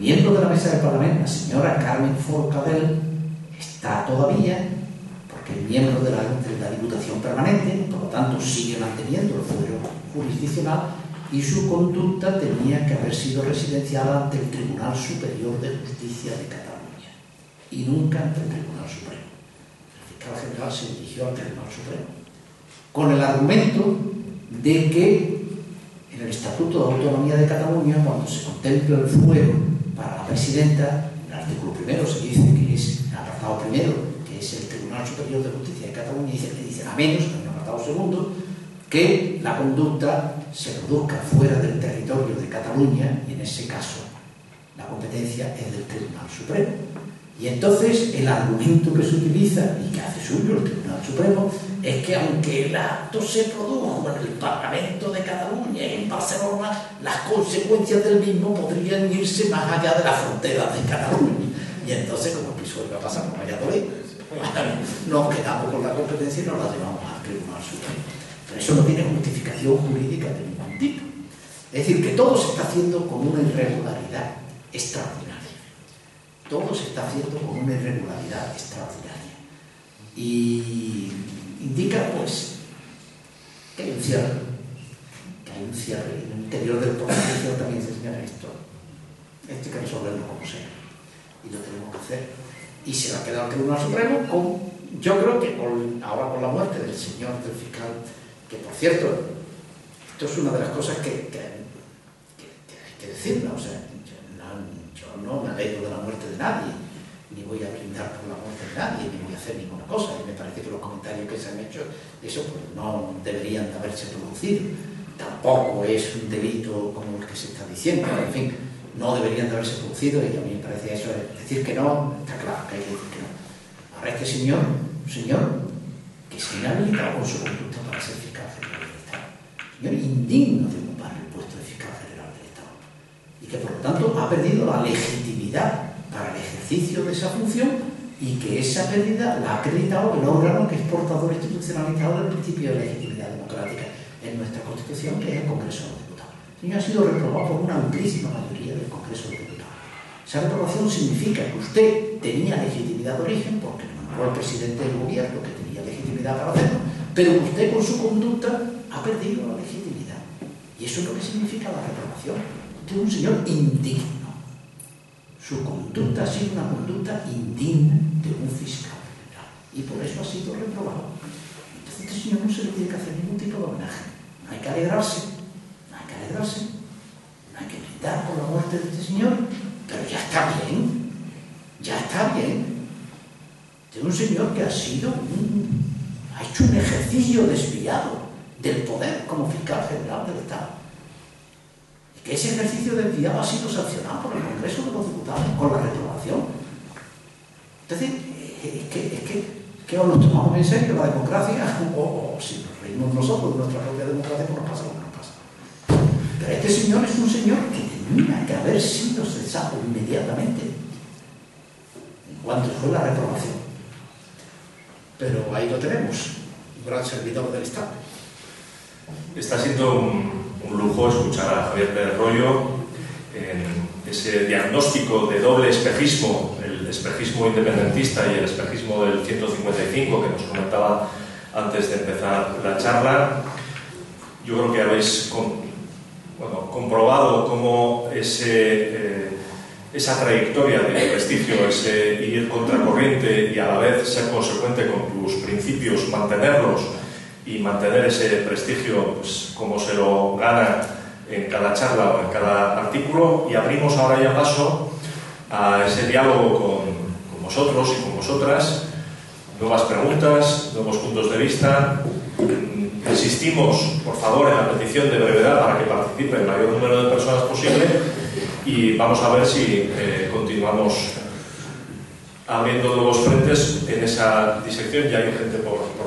miembro de la mesa del Parlamento, la señora Carmen Forcadell, está todavía, porque es miembro de la, de la Diputación Permanente, por lo tanto sigue manteniendo el fuero jurisdiccional, y su conducta tenía que haber sido residenciada ante el Tribunal Superior de Justicia de Cataluña, y nunca ante el Tribunal Supremo. El fiscal general se dirigió al Tribunal Supremo, con el argumento de que en el Estatuto de Autonomía de Cataluña, cuando se contempla el fuero para la presidenta, en el artículo primero se dice que es el apartado primero, que es el Tribunal Superior de Justicia de Cataluña, y dice, le dicen a menos, en el apartado segundo, que la conducta se produzca fuera del territorio de Cataluña, y en ese caso la competencia es del Tribunal Supremo. Y entonces el argumento que se utiliza y que hace suyo el Tribunal Supremo es que aunque el acto se produjo en el Parlamento de Cataluña y en Barcelona, las consecuencias del mismo podrían irse más allá de las fronteras de Cataluña. Y entonces, como piso va a pasar con Valladolid, nos quedamos con la competencia y nos la llevamos al Tribunal Supremo. Pero eso no tiene justificación jurídica de ningún tipo. Es decir, que todo se está haciendo con una irregularidad extraordinaria. Todo se está haciendo con una irregularidad extraordinaria. Y indica, pues, que hay un cierre. Que hay un cierre. En el interior del Poder Judicial también se señala esto. Esto hay que resolverlo como sea. Y lo tenemos que hacer. Y se va a quedar el Tribunal Supremo con, yo creo que con, ahora con la muerte del señor, del fiscal, que por cierto, esto es una de las cosas que, que, que, que hay que decirlo, o sea, yo no, yo no me alegro de la muerte de nadie, ni voy a brindar por la muerte de nadie, ni voy a hacer ninguna cosa, y me parece que los comentarios que se han hecho, eso pues, no deberían de haberse producido, tampoco es un delito como el que se está diciendo, en fin, no deberían de haberse producido, y a mí me parece eso, decir que no, está claro que hay que decir que no. Ahora este señor, un señor que se ha habilitado con su conducta para ser fiscal general del Estado, señor indigno de ocupar el puesto de fiscal general del Estado, y que por lo tanto ha perdido la legitimidad para el ejercicio de esa función, y que esa pérdida la ha acreditado el órgano que es portador institucionalizado del principio de legitimidad democrática en nuestra Constitución, que es el Congreso de los Diputados. El señor ha sido reprobado por una amplísima mayoría del Congreso de los Diputados. Esa reprobación significa que usted tenía legitimidad de origen, porque nombró al presidente del gobierno que tenía legitimidad para hacerlo, pero usted con su conducta ha perdido la legitimidad. Y eso es lo que significa la reprobación. Usted es un señor indigno. Su conducta ha sido una conducta indigna de un fiscal general, y por eso ha sido reprobado. Entonces a este señor no se le tiene que hacer ningún tipo de homenaje. No hay que alegrarse, no hay que alegrarse, no hay que brindar por la muerte de este señor, pero ya está bien, ya está bien. De un señor que ha sido un, ha hecho un ejercicio desviado del poder como fiscal general del Estado, y que ese ejercicio desviado ha sido sancionado por el Congreso de los Diputados con la reprobación. Entonces, es que, es que, que o nos tomamos en serio la democracia, o, o si nos reímos nosotros de nuestra propia democracia, pues nos pasa lo que nos pasa. Pero este señor es un señor que tenía que haber sido cesado inmediatamente en cuanto fue la reprobación. Pero ahí lo tenemos, un gran servidor del Estado. Está siendo un, un lujo escuchar a Javier Pérez Royo en ese diagnóstico de doble espejismo, el espejismo independentista y el espejismo del ciento cincuenta y cinco que nos comentaba antes de empezar la charla. Yo creo que habéis con, bueno, comprobado cómo ese... Eh, esa trayectoria de prestigio, ese ir contracorriente y a la vez ser consecuente con tus principios, mantenerlos y mantener ese prestigio, pues, como se lo gana en cada charla o en cada artículo. Y abrimos ahora ya paso a ese diálogo con, con vosotros y con vosotras, nuevas preguntas, nuevos puntos de vista. Insistimos, por favor, en la petición de brevedad para que participe el mayor número de personas posible. Y vamos a ver si eh, continuamos abriendo nuevos frentes en esa disección. Ya hay gente por,